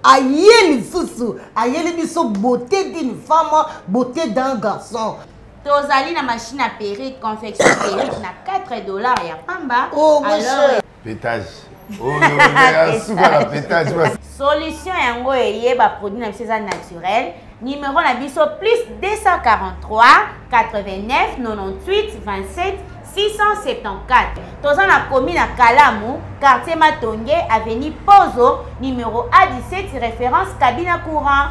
[SPEAKER 5] ayeli susu ayeli biso beauté d'une femme beauté d'un garçon.
[SPEAKER 4] Tozali na machine à perruque, confection perruque na quatre dollars ya pamba.
[SPEAKER 5] Oh, alors
[SPEAKER 6] pétage. Oh, on est à pétage.
[SPEAKER 4] Solution yango eye ba produit na biso naturel. Numéro na biso plus deux cent quarante-trois quatre-vingt-neuf quatre-vingt-dix-huit vingt-sept six cent soixante-quatorze. Toza na commune à Kalamu, quartier Matonge, avenue Pozo, numéro A dix-sept, référence cabine courant.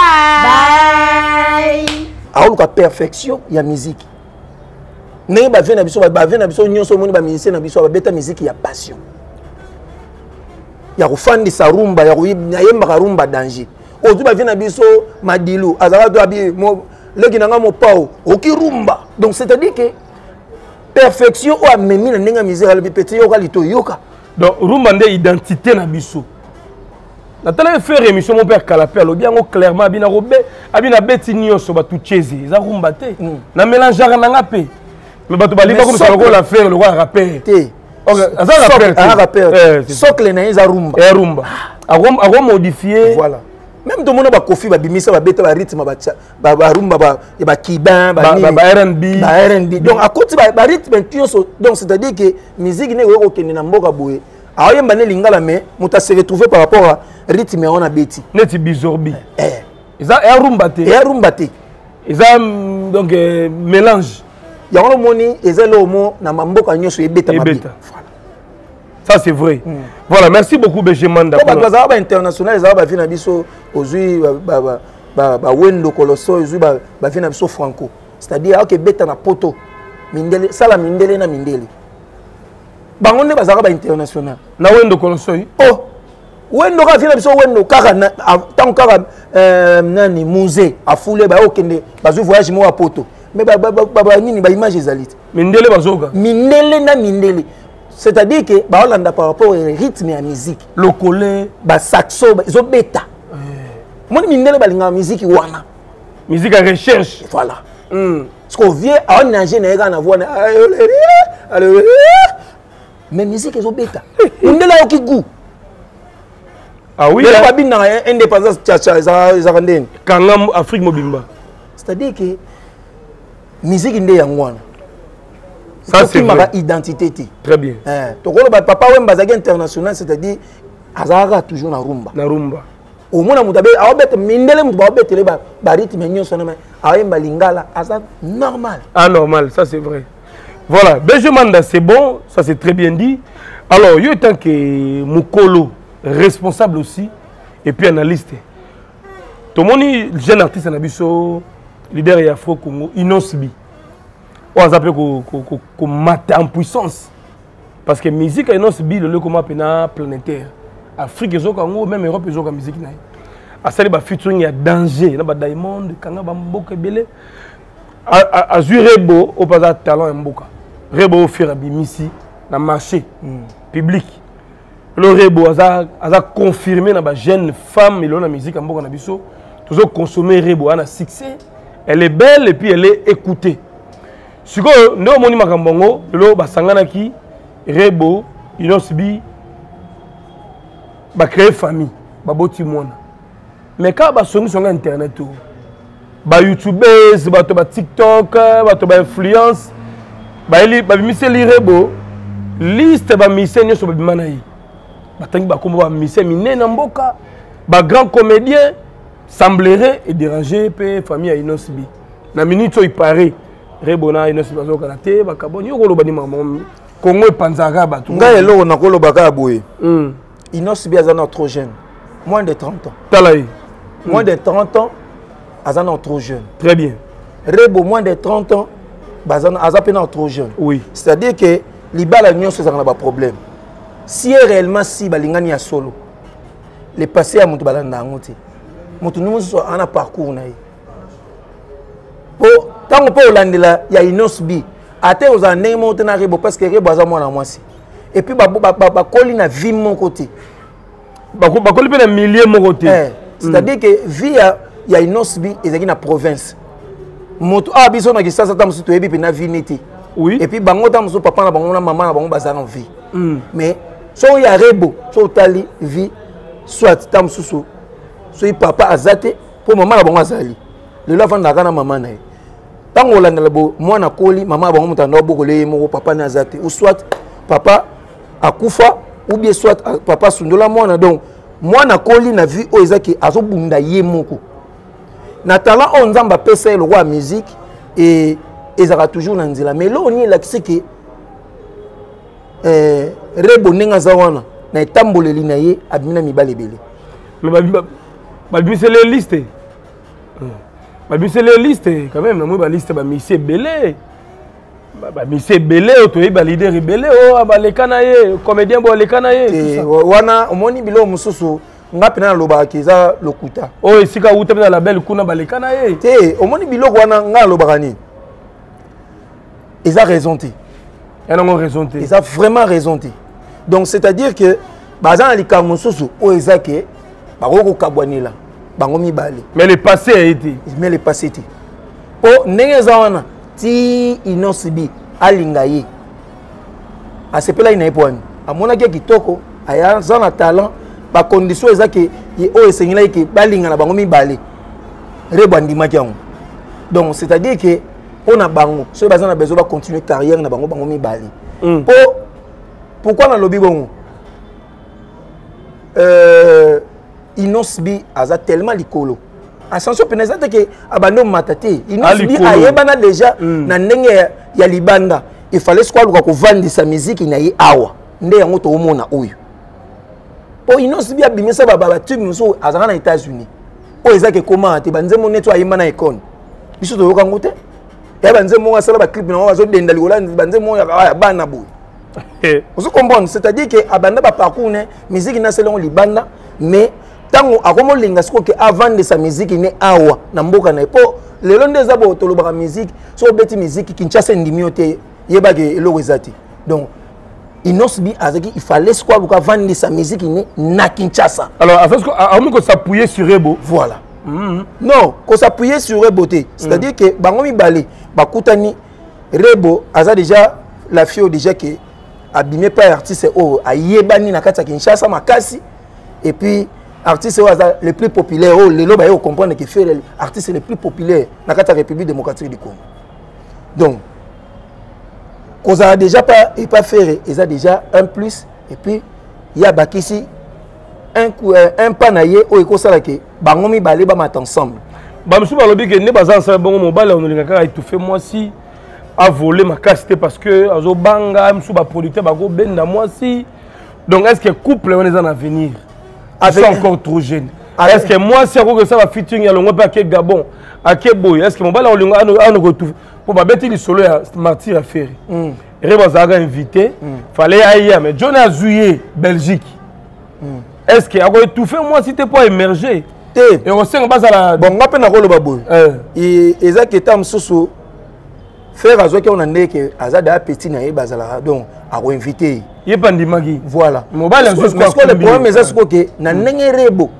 [SPEAKER 4] Bye. Bye.
[SPEAKER 1] Aoluka perfection ya musique. Ne ba vient na biso ba vient na biso nyonso moni ba musicien na biso ba beta musique ya passion. Ya kufandi sa rumba ya kuyemba rumba danger. Ozu ba vient na biso madilu azala to abi mo leki nanga mo pao oki rumba. Donc c'est-à-dire que perfection o amemi na ninga misère le petit yoka lito yoka.
[SPEAKER 2] Donc rumba nde identité na biso. Na tala faire émission mon père Kalapé alobi yango clairement abina robe abina beti nyonso ba tuchezi za rumba te na mélange nanga pe mais bato bali ba ko sala ko la faire le roi rappeur
[SPEAKER 1] te un rappeur socle na eza rumba
[SPEAKER 2] et rumba a modifié
[SPEAKER 1] voilà même tout le monde a Kofi ba bimisa ba beta ba rythme ba ba rumba ba ba kiban ba
[SPEAKER 2] ba R and B
[SPEAKER 1] ba R and B donc à côté ba rythme donc c'est à dire que musique ne ko ke na mboka boye a yemba ne lingala mais muta se retrouver par rapport à rythme on a beti
[SPEAKER 2] neti bizorbi
[SPEAKER 1] eh
[SPEAKER 2] eza et rumba te
[SPEAKER 1] et rumba te
[SPEAKER 2] eza donc mélange
[SPEAKER 1] ya on moni eza le mot na mboka nyoso ebeta mabeta
[SPEAKER 2] ça c'est vrai. Mm. Voilà, merci beaucoup Benjamin.
[SPEAKER 1] Pour les Arabes internationaux, les Arabes viennent biso aujourd'hui ba ba ba ba wendo colosso aujourd'hui ba ba viennent biso franco. C'est-à-dire que beta na poto mindele sala mindele na mindele. Bangonde ba Arabes internationaux.
[SPEAKER 2] Na wendo colosso.
[SPEAKER 1] Oh. Wendo ka viennent biso wendo kaka na tant kaka euh nani musée a foulé ba okende ba zo voyage mo a poto. Mais ba ba ba nini ba image ezalite.
[SPEAKER 2] Mindele bazoka.
[SPEAKER 1] Mindele na mindele. C'est-à-dire que bah on a par rapport au rythme et à la musique.
[SPEAKER 2] Le collet,
[SPEAKER 1] bah saxo, ils ont bêta. Moi je me dis la musique wana.
[SPEAKER 2] Musique à recherche.
[SPEAKER 1] Voilà. Parce qu'on vient à un âge n'a rien à voir. Mais musique ils ont bêta. On est là au qui goût.
[SPEAKER 2] Ah oui.
[SPEAKER 1] Mais pas bien dans indépendance tcha ils ont rendu.
[SPEAKER 2] Kangam Afrique mobimba.
[SPEAKER 1] C'est-à-dire que musique ndé yangwana.
[SPEAKER 2] Ça c'est ma
[SPEAKER 1] identité.
[SPEAKER 2] Très bien.
[SPEAKER 1] Eh, to ko ba papa wemba zaki international c'est-à-dire azara toujours na rumba.
[SPEAKER 2] Na rumba.
[SPEAKER 1] Au mona mutabe awabet mindele mutu ba betele ba ba rythme nyonso na awemba lingala azar normal.
[SPEAKER 2] Ah normal, ça c'est vrai. Voilà, Benjamin c'est bon, ça c'est très bien dit. Alors, il y a tant que Mukolo responsable aussi et puis analyste. Tout le monde jeune artiste na biso leader et Afro Congo Inosbi. On a appelé comme matin en puissance. Parce que la musique est le comme planétaire. Afrique est Congo, même Europe est la musique. À ça, il y a featuring, il y a danger. Il y a Diamond, Kanga Bamboka Belé. À Rebo, au pas talent Mboka. Rebo fait Bimisi dans le marché public. Le Rebo a confirmé dans la jeune femme, il a la musique en Mboka Nabiso. Toujours consommer Rebo, elle a succès. Elle est belle et puis elle est écoutée. Si vous avez un Makambongo, le Basanganaki, Rebo, Inosbi, ba créer famille, ba boti mona. Mais quand ba songi sur internet, ba YouTubers, ba to ba TikTok, ba to ba influence, ba eli ba mise li Rebo, liste ba mise nyo so ba bimanayi. Ba tangi ba kombo ba mise mine na mboka, ba grand comédien semblerait et déranger pe famille à Inosbi. Na minute il paraît Rebona Inosbi bazo karaté ba kaboni yo kolo bani maman Congo et Panzaga ba tout.
[SPEAKER 1] Nga elo na kolo baka boye. Hmm. Inosbi azana trop jeune. Moins de trente ans.
[SPEAKER 2] Talaï.
[SPEAKER 1] Moins de trente ans azana trop jeune.
[SPEAKER 2] Très bien.
[SPEAKER 1] Rebo moins de trente ans bazana azapena trop jeune.
[SPEAKER 2] Oui.
[SPEAKER 1] C'est-à-dire que libala nyonso ça na ba problème. Si réellement si balingani ya solo. Le passé à mutu balanda ngoti. Mutu numu ana parcours na ye. Po tango po landela ya Inosbi ate aux années monte na Rebo parce que Rebo aza mwana mwasi. Et puis ba ba ba koli na vie mon côté.
[SPEAKER 2] Ba ba koli pe na milieu mon côté.
[SPEAKER 1] Eh, c'est-à-dire mm. que vie ya ya Inosbi ezaki na province. Moto a biso na kisasa tamusu to ebi pe na vie neti.
[SPEAKER 2] Oui.
[SPEAKER 1] Et puis bango tamusu papa na bango na maman na bango bazana en vie.
[SPEAKER 2] Mm.
[SPEAKER 1] Mais so ya Rebo, so tali vie soit tamusu so so papa azate pour maman na bango azali. Le la vanda kana maman na ye. Tango olanda labo mwana koli mama bango mutanda bokole mo papa na azate ou soit papa akufa ou bien soit papa sundola mwana donc mwana koli na vie o ezaki azobunda ye moko na talent on nzamba pesa le roi musique et ezaka toujours na nzela mais là on y la kiseke euh Rebo nenga zawana na etamboleli na ye abina mibale bele
[SPEAKER 2] mais ba ba bi c'est les listes ba bi c'est les listes quand même na moi ba liste ba monsieur belé ba monsieur belé to ba leader belé o ba le kanaye comédien bo le kanaye
[SPEAKER 1] wana omoni bilo mususu ngapi na loba kiza lokuta
[SPEAKER 2] o esika uta na la belle kuna ba le kanaye
[SPEAKER 1] te omoni bilo wana nga loba kani ils a raison te
[SPEAKER 2] ils ont raison te
[SPEAKER 1] ils a vraiment raison te donc c'est à dire que bazan lika mususu o ezake ba ko kabwanela bango mibale
[SPEAKER 2] mais le passé a été
[SPEAKER 1] mais le passé était o ndenge zawana ti Inosbi alinga ye asepela ina epwani amonaki kitoko aya za na talent ba condition ezaki o esengela ki balinga na bango mibale Rebo andimaki yango donc c'est à dire que on a bango so baza na besoin ba continuer carrière na bango bango mibale po pourquoi na lobby bongo euh Inosbi aza tellement likolo ascension penezate que abando matate Inosbi ayebana déjà na ndenge ya libanda il fallait quoi luka ko vendre sa musique na ye awa nde yango to omona oyo po Inosbi abimisa baba ba tube muso azana na États-Unis o ezake comment te banze mon netwa yimana icon biso to yoka ngote ya banze mo asala ba clip na wazo denda likola banze mo ya bana boy vous comprenez c'est-à-dire que abanda ba parcours ne musique na selon libanda mais tango akomo linga siko ke avant de sa musique ne awa na mboka na po lelo ndeza bo tolobaka musique so beti musique Kinshasa ndimiote yebage eloko ezati donc Inosbi azaki il fallait quoi buka vendre sa musique ne na Kinshasa
[SPEAKER 2] alors avec amu ko s'appuyer sur Rebo
[SPEAKER 1] voilà mm-hmm. Non ko s'appuyer sur Rebo te c'est-à-dire mm. que bango mibale bakutani Rebo aza déjà la fille déjà que abimé par artiste o ayebani na kati ya Kinshasa makasi et puis artiste les plus populaires oh les loba yo comprendre que fait les artistes les plus populaires dans la République démocratique du Congo donc qu'on a déjà pas et pas faire ils a déjà un plus et puis il y a bakisi un coup un panaye au éco ça là que bangomi balé ba mat ensemble
[SPEAKER 2] ba monsieur balobi que ne bazan ça bon mobile on lingaka étouffé moi si a volé ma casté parce que azo banga monsieur ba producteur ba go benda moi si donc est-ce que couple on est en avenir avec encore trop jeune. Est-ce que moi si que ça va featuring ya longo pa ke Gabon à ke boy est-ce que mon bala olinga ano ko tout pour ba beti li solo ya martyr à faire. Mm. Rebo zaga invité, fallait aïe mais John Azouye Belgique. Est-ce que a ko tout fait moi si t'es pas émerger. Et on sait basa la
[SPEAKER 1] bon ngape na ko lo baboy. Et ezaki etam soso faire azo ke on ande ke azada petit na e bazala donc a ko invité.
[SPEAKER 2] Yepandi magi
[SPEAKER 1] voilà
[SPEAKER 2] mobile
[SPEAKER 1] juste parce que le problème est ça que na ndenge Rebo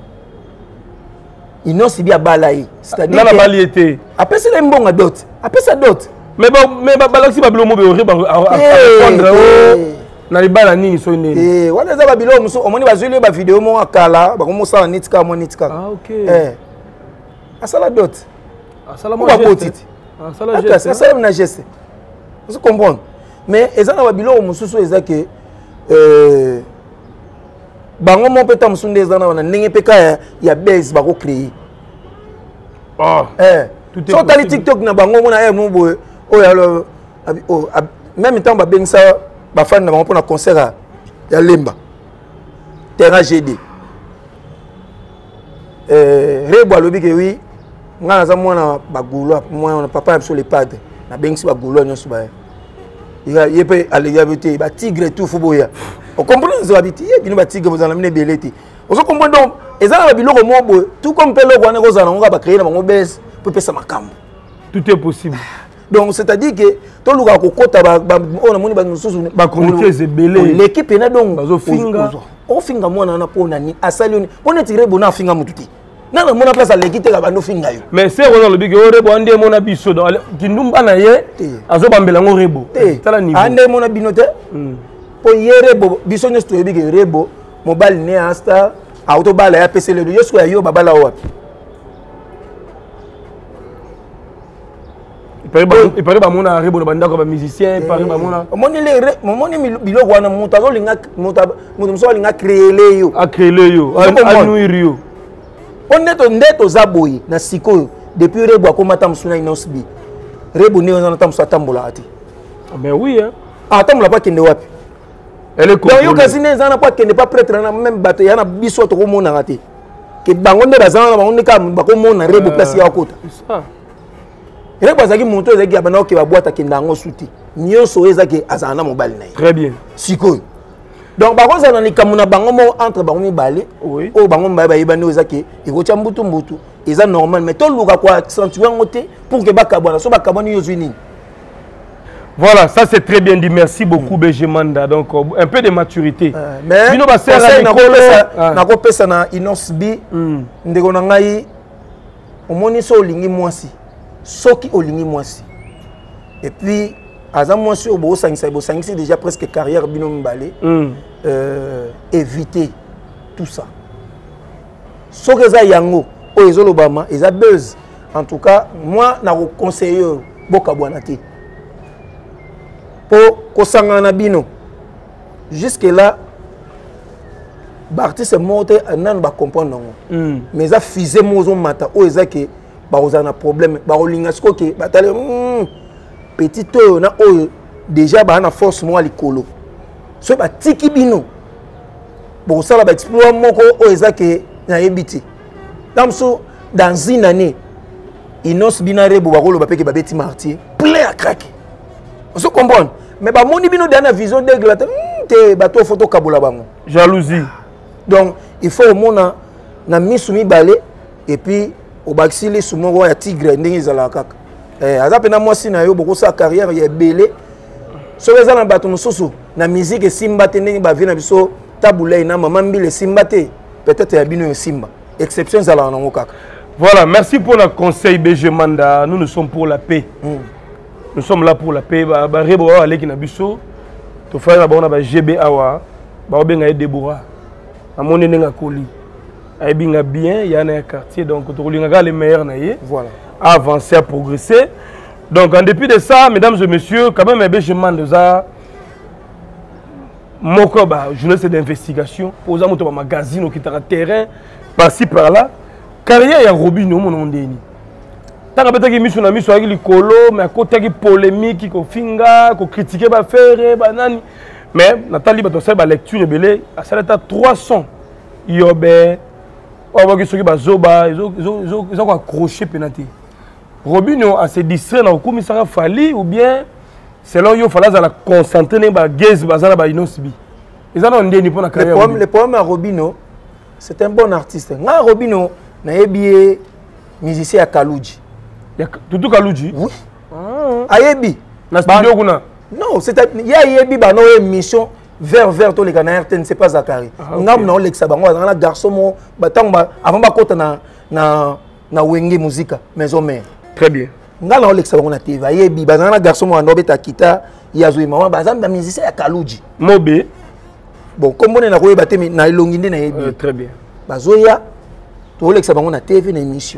[SPEAKER 1] Inosbi abalayi c'est-à-dire
[SPEAKER 2] que la bali était
[SPEAKER 1] après c'est les mbonga dot après ça dot
[SPEAKER 2] mais ba mais ba balaxi babilo mo be Rebo à prendre na libala nini so nini
[SPEAKER 1] eh wana za babilo muso omoni bazwile ba vidéo mo akala ba ko sala nitka mo nitka
[SPEAKER 2] ah OK
[SPEAKER 1] eh asala dot
[SPEAKER 2] asala mo geste
[SPEAKER 1] asala geste asala na geste vous comprenez mais ezana babilo mususu ezake euh bango mon peta musunde ezana wana ndenge peka ya, ya base bako créer
[SPEAKER 2] ah
[SPEAKER 1] eh tout est sur TikTok na bango mona eh mo boy oh alors oh même temps ba bengisa ba fan na bango pour na concert ya Lemba Terra G D euh Rebo alobi ke oui ngana za mwana bagulo mwana papa absolu les padres na bengisi bagulo nyoso ba il y a pas allégabilité ba tigre tout foboya on comprend les habitudes il y a ba tigre vous en amener beleti on se comprend donc ezala ba biloko mobo tout comme pelo ko na ko zana ngo ba créer na bango base pour pesa makambo
[SPEAKER 2] tout est possible
[SPEAKER 1] donc c'est à dire que to luka ko kota ba on amoni ba mususu
[SPEAKER 2] ba comité zebele
[SPEAKER 1] l'équipe na donc
[SPEAKER 2] bazo finga
[SPEAKER 1] on finga mwana na pona ni asali on est tiré bona finga mututi na na mona place à l'équipe ka ba no finga yo
[SPEAKER 2] mais c'est on le big Rebo ande mona biso donc kindumba na ye azo bambela ngo Rebo
[SPEAKER 1] tala niveau ande mona binote po ye Rebo biso nyo sto big Rebo mobile ne asta auto bala ya P C le yo so ya yo babala wapi
[SPEAKER 2] il paraît ba mona Rebo na banda ko ba musicien il paraît ba mona
[SPEAKER 1] moni le moni biloko wana muta zo linga muta muta so linga créer le yo
[SPEAKER 2] a créer le yo a nuire yo
[SPEAKER 1] on est on est aux aboyi na siko depuis Rebo akomata musuna Inosbi Rebo ne on entend ça tambola ati
[SPEAKER 2] mais oui hein
[SPEAKER 1] ah tambola pas kende wapi
[SPEAKER 2] elle est
[SPEAKER 1] donc yo kasine zana pas kende pas prêtre na même bato yana biso to ko mona ati ke bango nde bazana bango ne ka ba ko mona Rebo place ya kota
[SPEAKER 2] ça
[SPEAKER 1] Rebo azaki moto ezaki abana ko ba boîte kende ngo suti nyoso ezaki azana mobile na
[SPEAKER 2] très bien
[SPEAKER 1] siko donc ba koza na likamuna bango mo entre bango mibale
[SPEAKER 2] oui
[SPEAKER 1] o bango mbaye ba yibani ezaki eko mbutu mbutu eza normal mais to luka kwa accentuer ngote pour que bakabwana so bakaboni yo zwini.
[SPEAKER 2] Voilà, ça c'est très bien dit. Merci beaucoup, B G Manda. Donc, un peu de maturité.
[SPEAKER 1] Euh, mais,
[SPEAKER 2] Bino basera
[SPEAKER 1] na ko pesa na Inosbi, ndeko na ngai omoni so olingi mwasi. Soki olingi mwasi. Et puis aza moi sur bo sangisa bo sangisi déjà presque carrière bino mbalé mm. euh, éviter tout ça soki eza yango oyo ezolobama eza buzz en tout cas moi na conseiller boka bwana te po kosangana na bino jusque là Bartis est mort nan ba comprendre non mm. mais ça fusée mozo mata oyo eza ke ba ozana problème ba olinga siko ke batale mm, petit oyo na oyo déjà ba na force moi likolo so ba tiki bino bo sala ba exploit moko oyo eza ke na yebiti damso dans une année inos binare bo ba kolo ba peke ba beti martyr plein à craquer on se comprend mais ba moni bino dans vision d'aigle mm, te bato photo kabola bango
[SPEAKER 2] jalousie
[SPEAKER 1] donc il faut au monde na misumi balé et puis au baxili sumo ya tigre ndenge zala kaka eh aza pena moi si na yo boko sa carrière ya belé so les na bato mususu na musique simba te ndenge ba vina biso tabulay na mama mbile simba te peut-être ya bino simba exception zala na kaka.
[SPEAKER 2] Voilà, merci pour le conseil B G Manda. Nous nous sommes pour la paix. Mm. Nous sommes là pour la paix. Ba ba rebo aller ki na biso to faire ba ba G B awa ba benga Deborah amoni nenga koli aibinga bien il y a un quartier donc to linga les meilleurs na yé
[SPEAKER 1] voilà
[SPEAKER 2] à avancer à progresser donc en dépit de ça mesdames et messieurs quand même B G Manda za moko ba journaliste d'investigation posa moto ba magazine qui tara terrain par-ci par-là carrière ya Robinho mon ndeni tanga betaki miso na miso aki likolo mais côté qui polémique ko finga ko critiquer ba faire ba nani mais Nathalie bato sa ba lecture belé à ça l'état trois cents yobe on va que ceux qui ba zoba ils ont ils ont ils ont accroché penalty Robinho a se distrait na commissariat Fali ou bien selon yo fallait la concentrer ba gaze bazala ba inosbi ils en ont ndeni pour la carrière.
[SPEAKER 1] Le problème le problème à Robinho c'est un bon artiste nga Robinho na yebi musicien à Kaluji
[SPEAKER 2] ya Tutu Kaluji
[SPEAKER 1] oui ah ayebi
[SPEAKER 2] na studio kuna.
[SPEAKER 1] Non, c'est il y a yebi ba no émission vers vers tous les canards ne c'est pas Zakari. Ngam na Alexa bango na garçon mo batanga avant ba kota na na na wenge musique maison mère.
[SPEAKER 2] Très bien.
[SPEAKER 1] Ngala Alexa bango na T V yebi ba na garçon mo ando beta kita ya zo mama ba zamba musicien ya Kaluji.
[SPEAKER 2] Mobe.
[SPEAKER 1] Bon, comme on est na koyeba te na elonginde na yebi.
[SPEAKER 2] Très bien.
[SPEAKER 1] Ba zoya to Alexa bango na T V na émission.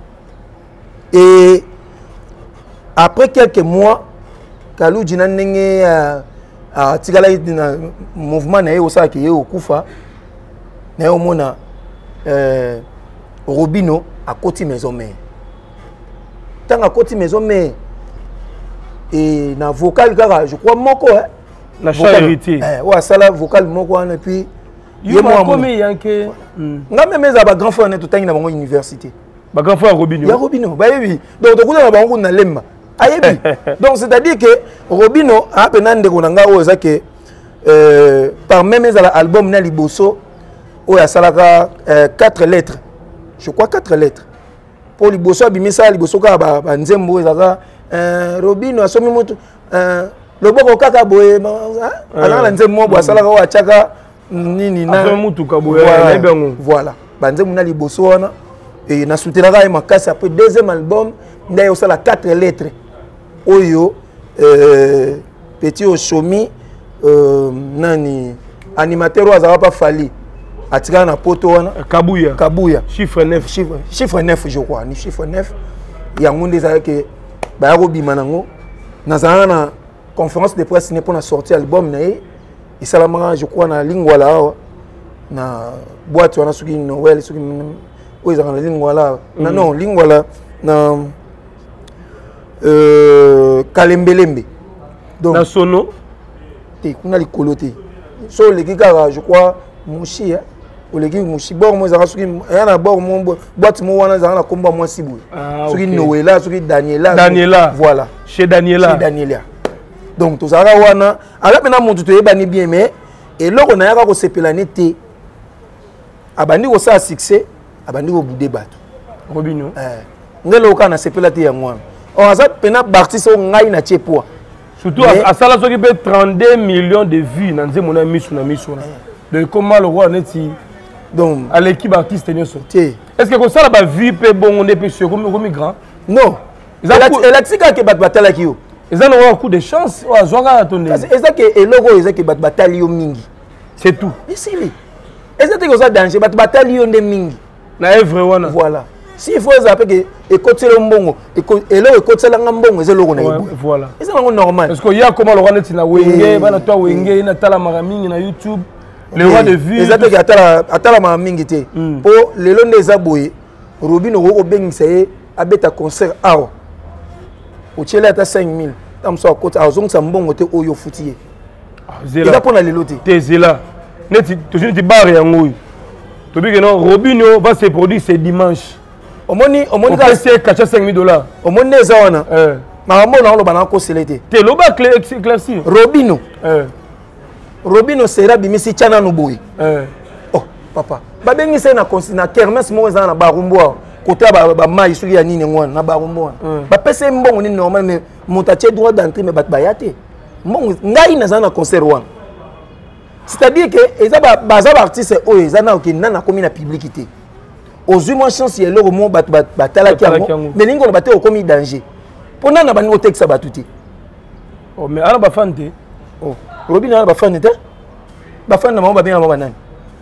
[SPEAKER 1] Et après quelques mois Kaluji na ndenge a tigala na mouvement na ye osala ke ye okufa na yo mona euh Robinho a koti maison mère tanga koti maison mère et na vocal kaka je crois moko hein
[SPEAKER 2] na charité
[SPEAKER 1] eh wa sala vocal moko na puis
[SPEAKER 2] ye mo comme yanke
[SPEAKER 1] nga même za ba grand frère na to tangi na bango université
[SPEAKER 2] ba grand frère Robinho
[SPEAKER 1] ya Robinho ba yebi donc to kuna bango na lemba ayebi donc c'est-à-dire que Robinho a penande konanga o ezake euh par même les albums na liboso o ya salaka quatre lettres je crois quatre lettres pour liboso bimisa liboso ka ba nzembo ezaka euh Robinho asomi moto euh loboko kaka boye ala na nzembo bo salaka o achaka nini na
[SPEAKER 2] asomi moto ka boye na bengo
[SPEAKER 1] voilà ba nzembo na liboso wana et na soutenaka makasi après deuxième album nda yo sala quatre lettres oyo euh, petit Oshomi euh, nani animateur wa pas Fali atika na poto wana
[SPEAKER 2] Kabuya
[SPEAKER 1] Kabuya
[SPEAKER 2] chiffre neuf
[SPEAKER 1] chiffre chiffre neuf je crois ni chiffre neuf ya ngunde za ke ba ya robima nango na za na conférence de presse ne pour na sortir album na e isalamanga je crois na lingwala na boîte wana suki Noël suki oyo za na lingwala na non lingwala na Euh, Kalembelembe.
[SPEAKER 2] Donc, na sono
[SPEAKER 1] te kuna likolo te. So le kika je crois mushi hein. O le kika mushi bor mo za suki yana bor mo boîte mo wana za na komba mo sibu. Suki Noëlla, suki Daniela.
[SPEAKER 2] Daniela.
[SPEAKER 1] Voilà.
[SPEAKER 2] Chez Daniela.
[SPEAKER 1] Chez Daniela. Donc to za wana ala pena montu to yebani bien mais et loko na yaka ko sepelane te. Abandi ko sa succès, abandi ko boudé bato.
[SPEAKER 2] Robinho.
[SPEAKER 1] Eh. Ngelo ka na sepela te ya mwana. On a pena bâtisse au ngai na tchepoa.
[SPEAKER 2] Surtout à ça là qui peut trente-deux millions de vues dans des mona misu na misu na. Donc comment le roi neti donc à l'équipe artiste n'est sorti. Est-ce que comme ça la vie peut bon on est peu sur comme comme grand?
[SPEAKER 1] Non. Electrica que bat batala ki yo.
[SPEAKER 2] Ils ont un coup de chance. Ils ont un tourné.
[SPEAKER 1] Et logo, ils ont que batali yo mingi.
[SPEAKER 2] C'est tout.
[SPEAKER 1] Et c'est lui. Ils ont que ça danger, batali yo mingi.
[SPEAKER 2] Na evre wana.
[SPEAKER 1] Voilà. Si il faut zapper que écoute le mbongo, et là écoute ça la mbongo, c'est logo na ibu.
[SPEAKER 2] Voilà.
[SPEAKER 1] Et c'est normal.
[SPEAKER 2] Parce qu'il y a comment le roi n'est na wenge, bana toi wenge, na tala maramingi na YouTube. Le roi de vue.
[SPEAKER 1] Ils ont que atala atala maramingi te. Pour les longs des aboyés, Robin au bengi c'est abeta concert awa. Au tchela à cinq mille. Tam so côté à zong sambongo te oyo foutier.
[SPEAKER 2] Zela.
[SPEAKER 1] Il va prendre les lotis.
[SPEAKER 2] Te zela. Neti toujours ti bar ya ngoy. To bi que non Robinho va se produire ce dimanche. Au moni au moni ka c'est quatre cinq mille dollars.
[SPEAKER 1] Au moni neza wana.
[SPEAKER 2] Eh.
[SPEAKER 1] Marambo na lo bana ko selete.
[SPEAKER 2] Te lo ba clé éclairci.
[SPEAKER 1] Robinho.
[SPEAKER 2] Eh.
[SPEAKER 1] Robinho sera bimisi chana no boy.
[SPEAKER 2] Eh.
[SPEAKER 1] Oh papa. Ba bengi se na na kermesse mo za na barumbo. Côté ba ba mai suki ya nini ngwana na barumbo. Ba pese mbongo ni normal mais motache droit d'entrée mais bat bayate. Mbongo ngai na za na concert wana. C'est-à-dire que les artistes ont na commis la publicité. Aux humains chance il y a le moment batala qui mais n'ingo baté au commis danger. Pendant na bani texte ça batuti.
[SPEAKER 2] Oh mais ala ba fan te.
[SPEAKER 1] Oh Robin ala ba fan te. Ba fan na mama ba bien mama nani.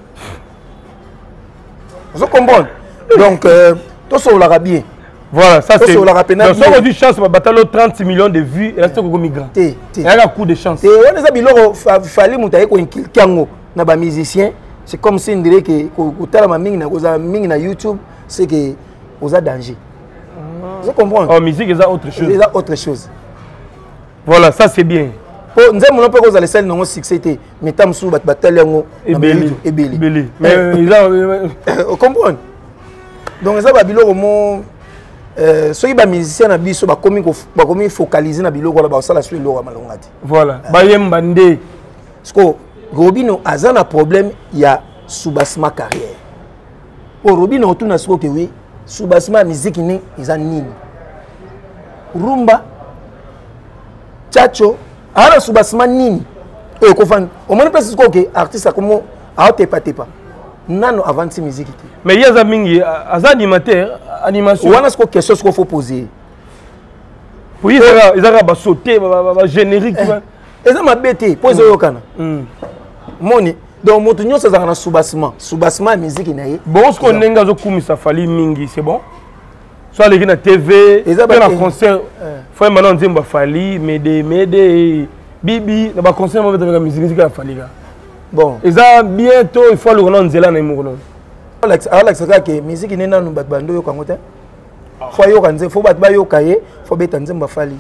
[SPEAKER 1] Vous comprenez? Donc tout ça on l'a bien.
[SPEAKER 2] Voilà, ça c'est.
[SPEAKER 1] Donc
[SPEAKER 2] si on a du chance, on va battre trente mimillions de vues et là c'est un migrant. Il y a un coup de chance.
[SPEAKER 1] Et on a biloko fallait monter ko inkikango na ba musicien, c'est comme si on dirait que ko tala ma mingi na ko za mingi na YouTube, c'est que aux a danger. Vous comprenez?
[SPEAKER 2] Oh musique c'est autre chose.
[SPEAKER 1] C'est autre chose.
[SPEAKER 2] Voilà, ça c'est bien.
[SPEAKER 1] Pour nous on peut cause les scènes non succès mais tam sou bat batale ngo
[SPEAKER 2] et belli
[SPEAKER 1] et belli.
[SPEAKER 2] Belli. Mais ils ont
[SPEAKER 1] vous comprenez? Donc ça ba biloko mo Euh, ceux qui sont musiciens na biso ba komi ko ba komi focaliser na biloko la ba sala sur lo malonga ti.
[SPEAKER 2] Voilà. Ba yemba nde.
[SPEAKER 1] Parce que Robinho a un problème il y a sous-bassement carrière. Pour Robinho tout na siko que oui, sous-bassement musique ni ils nini. Rumba Chacho, ara sous-bassement nini. Et ko fan, au moins parce que artiste comme a te pas te pas. Nano avant cette musique.
[SPEAKER 2] Mais il y a des mingi, az animateur, animation.
[SPEAKER 1] On a ce question qu'il faut poser.
[SPEAKER 2] Oui, ils ont ba sauter, ba générique.
[SPEAKER 1] Ils ont ma bête, poser au kana. Moni, donc mon tunyo ça na sous-bassement, sous-bassement musique naie.
[SPEAKER 2] Bon, ce qu'on nenga zo kumisa fali mingi, c'est bon. Soit les na T V, ils ont un concert. Faut maintenant dire ba fali, mede mede bibi, na ba concert mo avec la musique la fali là.
[SPEAKER 1] Bon,
[SPEAKER 2] ils ont bientôt il faut le renom zela na mukono.
[SPEAKER 1] Alex Alex ka ke musique nena no bat bando yo kangote. Faut yo kanze, faut bat ba yo kaye, faut beta nzemba fali.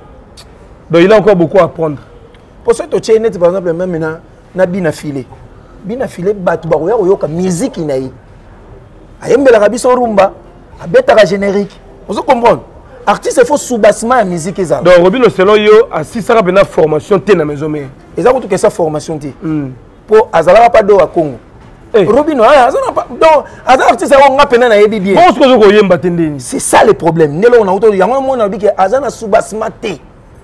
[SPEAKER 2] Donc il a encore beaucoup à apprendre.
[SPEAKER 1] Pour ça to chaîne par exemple même na na bina filé. Bina filé bat ba yo yo ka musique nayi. Ayembela ka biso rumba, abeta ka générique. Vous comprenez? Artiste il faut sous-bassement à musique ezala.
[SPEAKER 2] Donc Robinho selon yo assistant à une formation té na maison mais.
[SPEAKER 1] Ezala tout que ça formation té. Pour azala pas do à Congo. Robinho azala pas donc azala artiste on nga pena na yebi bien.
[SPEAKER 2] Bon ce que ko yemba tendeni.
[SPEAKER 1] C'est ça le problème. Nelo on a auto yango mo na bi que azala sous-bassement té.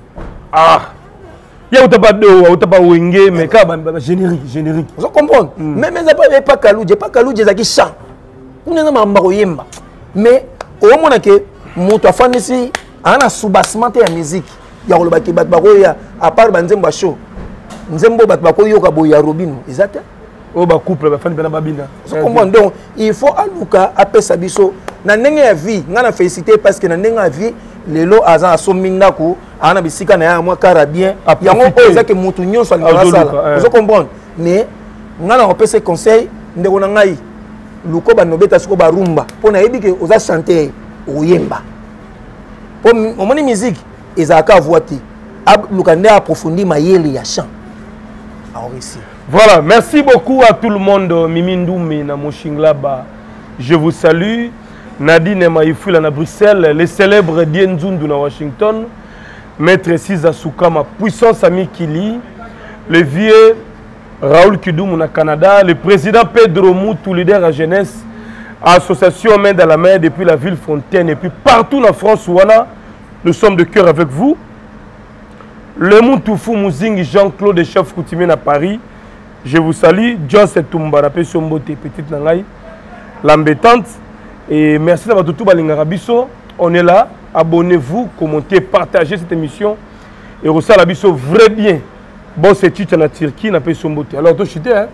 [SPEAKER 2] Ah. Ya utaba do utaba wenge mais ka ba générique générique.
[SPEAKER 1] Vous comprenez? Même ça pas pas Kalou, pas Kalou ezaki chant. On est na mamba ko yemba. Mais au moment que moto afani ici ana sous-bassement té ya musique. Ya ko ba ki bat ba ko ya à part banzemba show. Nzembo bat ba ko yoka boya Robinho. Exact?
[SPEAKER 2] Oh ba couple ba fani bena babina.
[SPEAKER 1] Vous comprenez? Donc il faut aluka apesa biso na ndenge ya vie ngana féliciter parce que na ndenge ya vie lelo aza asominda ko ana bisika na ya mwa carabien yango oza ke mutu nyonso alingana sala. Vous comprenez? Mais ngana opesa conseil ndeko na ngai luko ba nobeta siko ba rumba pona yebi ke oza chanter oyemba. Pour omoni musique ezaka voix ti luka nde approfondir mayele ya chant. Ah aussi.
[SPEAKER 2] Voilà, merci beaucoup à tout le monde. Mimi Ndoumé na Moshinglaba. Je vous salue. Nadine Maïfoula na Bruxelles, les célèbres Dienzundu na Washington, Maître Siza Soukama, Puissance Ami Kili, le vieux Raoul Kidoum na Canada, le président Pedro Moutou, leader à jeunesse, association Main dans la main depuis la ville Fontaine et puis partout en France où on a, nous sommes de cœur avec vous. Le Moutoufou Mouzingi Jean-Claude, chef coutumier à Paris. Je vous salue. John Setumba, la Sombote, petite Nangaï, l'embêtante. Et merci d'avoir tout Balingarabiso. On est là. Abonnez-vous, commentez, partagez cette émission. et aussi la biso vrai bien bon c'est tu en Turquie n'a pas son beauté alors toi chité hein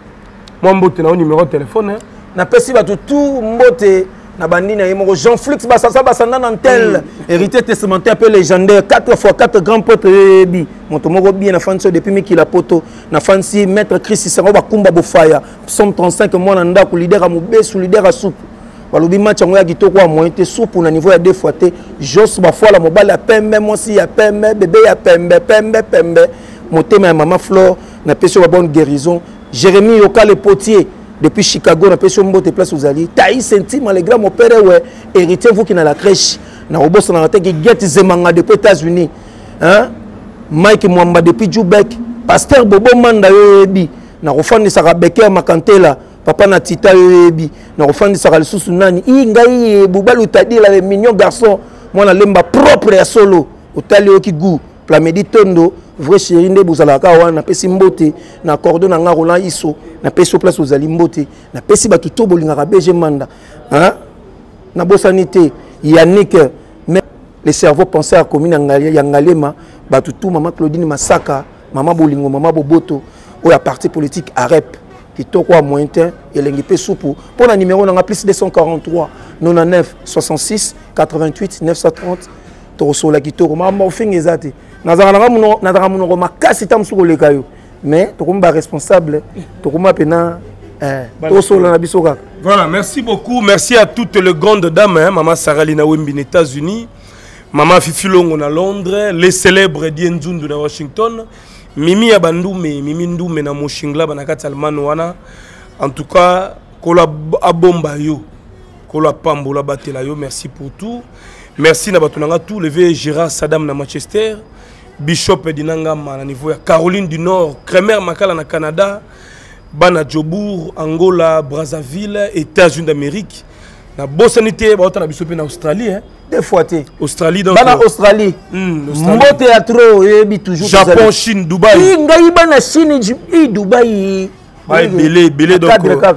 [SPEAKER 2] moi mbote na numéro de téléphone hein
[SPEAKER 1] na pesi ba tout mbote na bandina yemo Jean Flux ba ça ba sanda nan tel héritier testamentaire un peu légendaire quatre fois quatre grands potes bi moto moko bien na fanso depuis mi kila poto na fansi maître Christ Sero ba kumba bo fire somme trente-cinq mois na ndako leader a mobesu leader a soupe balobi match ngo ya kitoko a moyen te soupe na niveau ya deux fois te jos ba fois la mobile ya pembe moi si ya pembe bébé ya pembe pembe pembe motema ya mama Flore na pesi ba bonne guérison Jérémie Yokale Potier depuis Chicago na pesi mbote place aux alliés Taïs Intime les grands mon père ouais héritier vous qui na la crèche na robos na tête qui get zemanga depuis États-Unis hein Mike Mwamba depuis Jubek pasteur Bobo Manda yobi na rofandi saka Becker Makantela papa na tita yobi na rofandi saka lisusu nani i ngai bubalu tadila les mignons garçons moi na lemba propre ya solo otali oki goût Plamedi Tondo vrai chéri nde bozalaka wana pesi mbote na cordon na nga Roland Iso na pesi place aux ali mbote na pesi ba tuto bolingaka B G Manda hein na bosanité Yannick mais les cerveaux pensaient à commune ya Ngalema ba tutu maman Claudine Masaka maman Bolingo maman Boboto ou la parti politique arep kitoko a moyen et lengi pe soupu pour la numéro na plus deux cent quarante-trois quatre-vingt-neuf soixante-six quatre-vingt-huit neuf cent trente to la kitoko maman ofinga ezate nazaka muno nazaka muno makasi tamsuko lekayo mais tokomba responsable tokoma pena eh to la biso kaka.
[SPEAKER 2] Voilà, merci beaucoup, merci à toutes les grandes dames hein, maman Sarah Lina Wembi aux États-Unis, maman Fifi Longo na Londres, les célèbres Dienzundu na Washington, Mimi Abandoume, Mimi Ndoume na Moshingla banakati Almano wana. En tout cas, kola abomba yo, kola pambola batela yo, merci pour tout. Merci na batunanga tout levé Gérard Saddam na Manchester, Bishop Dinanga na niveau ya Caroline du Nord, Kremer Makala na Canada, Bana Djobour, Angola, Brazzaville, États-Unis d'Amérique. Na bosanité ba na Bishop na Australie hein.
[SPEAKER 1] Deux fois té.
[SPEAKER 2] Australie donc.
[SPEAKER 1] Bana Australie. Mbo théâtre yebi toujours
[SPEAKER 2] Japon, Chine, Dubaï.
[SPEAKER 1] I ngai bana Chine i Dubaï.
[SPEAKER 2] Ba belé belé donc.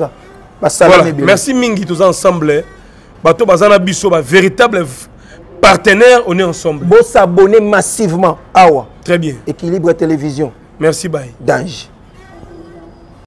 [SPEAKER 2] Voilà. Merci mingi tous ensemble. Bato bazana biso ba véritable partenaire, on est ensemble.
[SPEAKER 1] Vous s'abonner massivement. Awa.
[SPEAKER 2] Très bien.
[SPEAKER 1] Équilibre télévision.
[SPEAKER 2] Merci, bye.
[SPEAKER 1] Danger.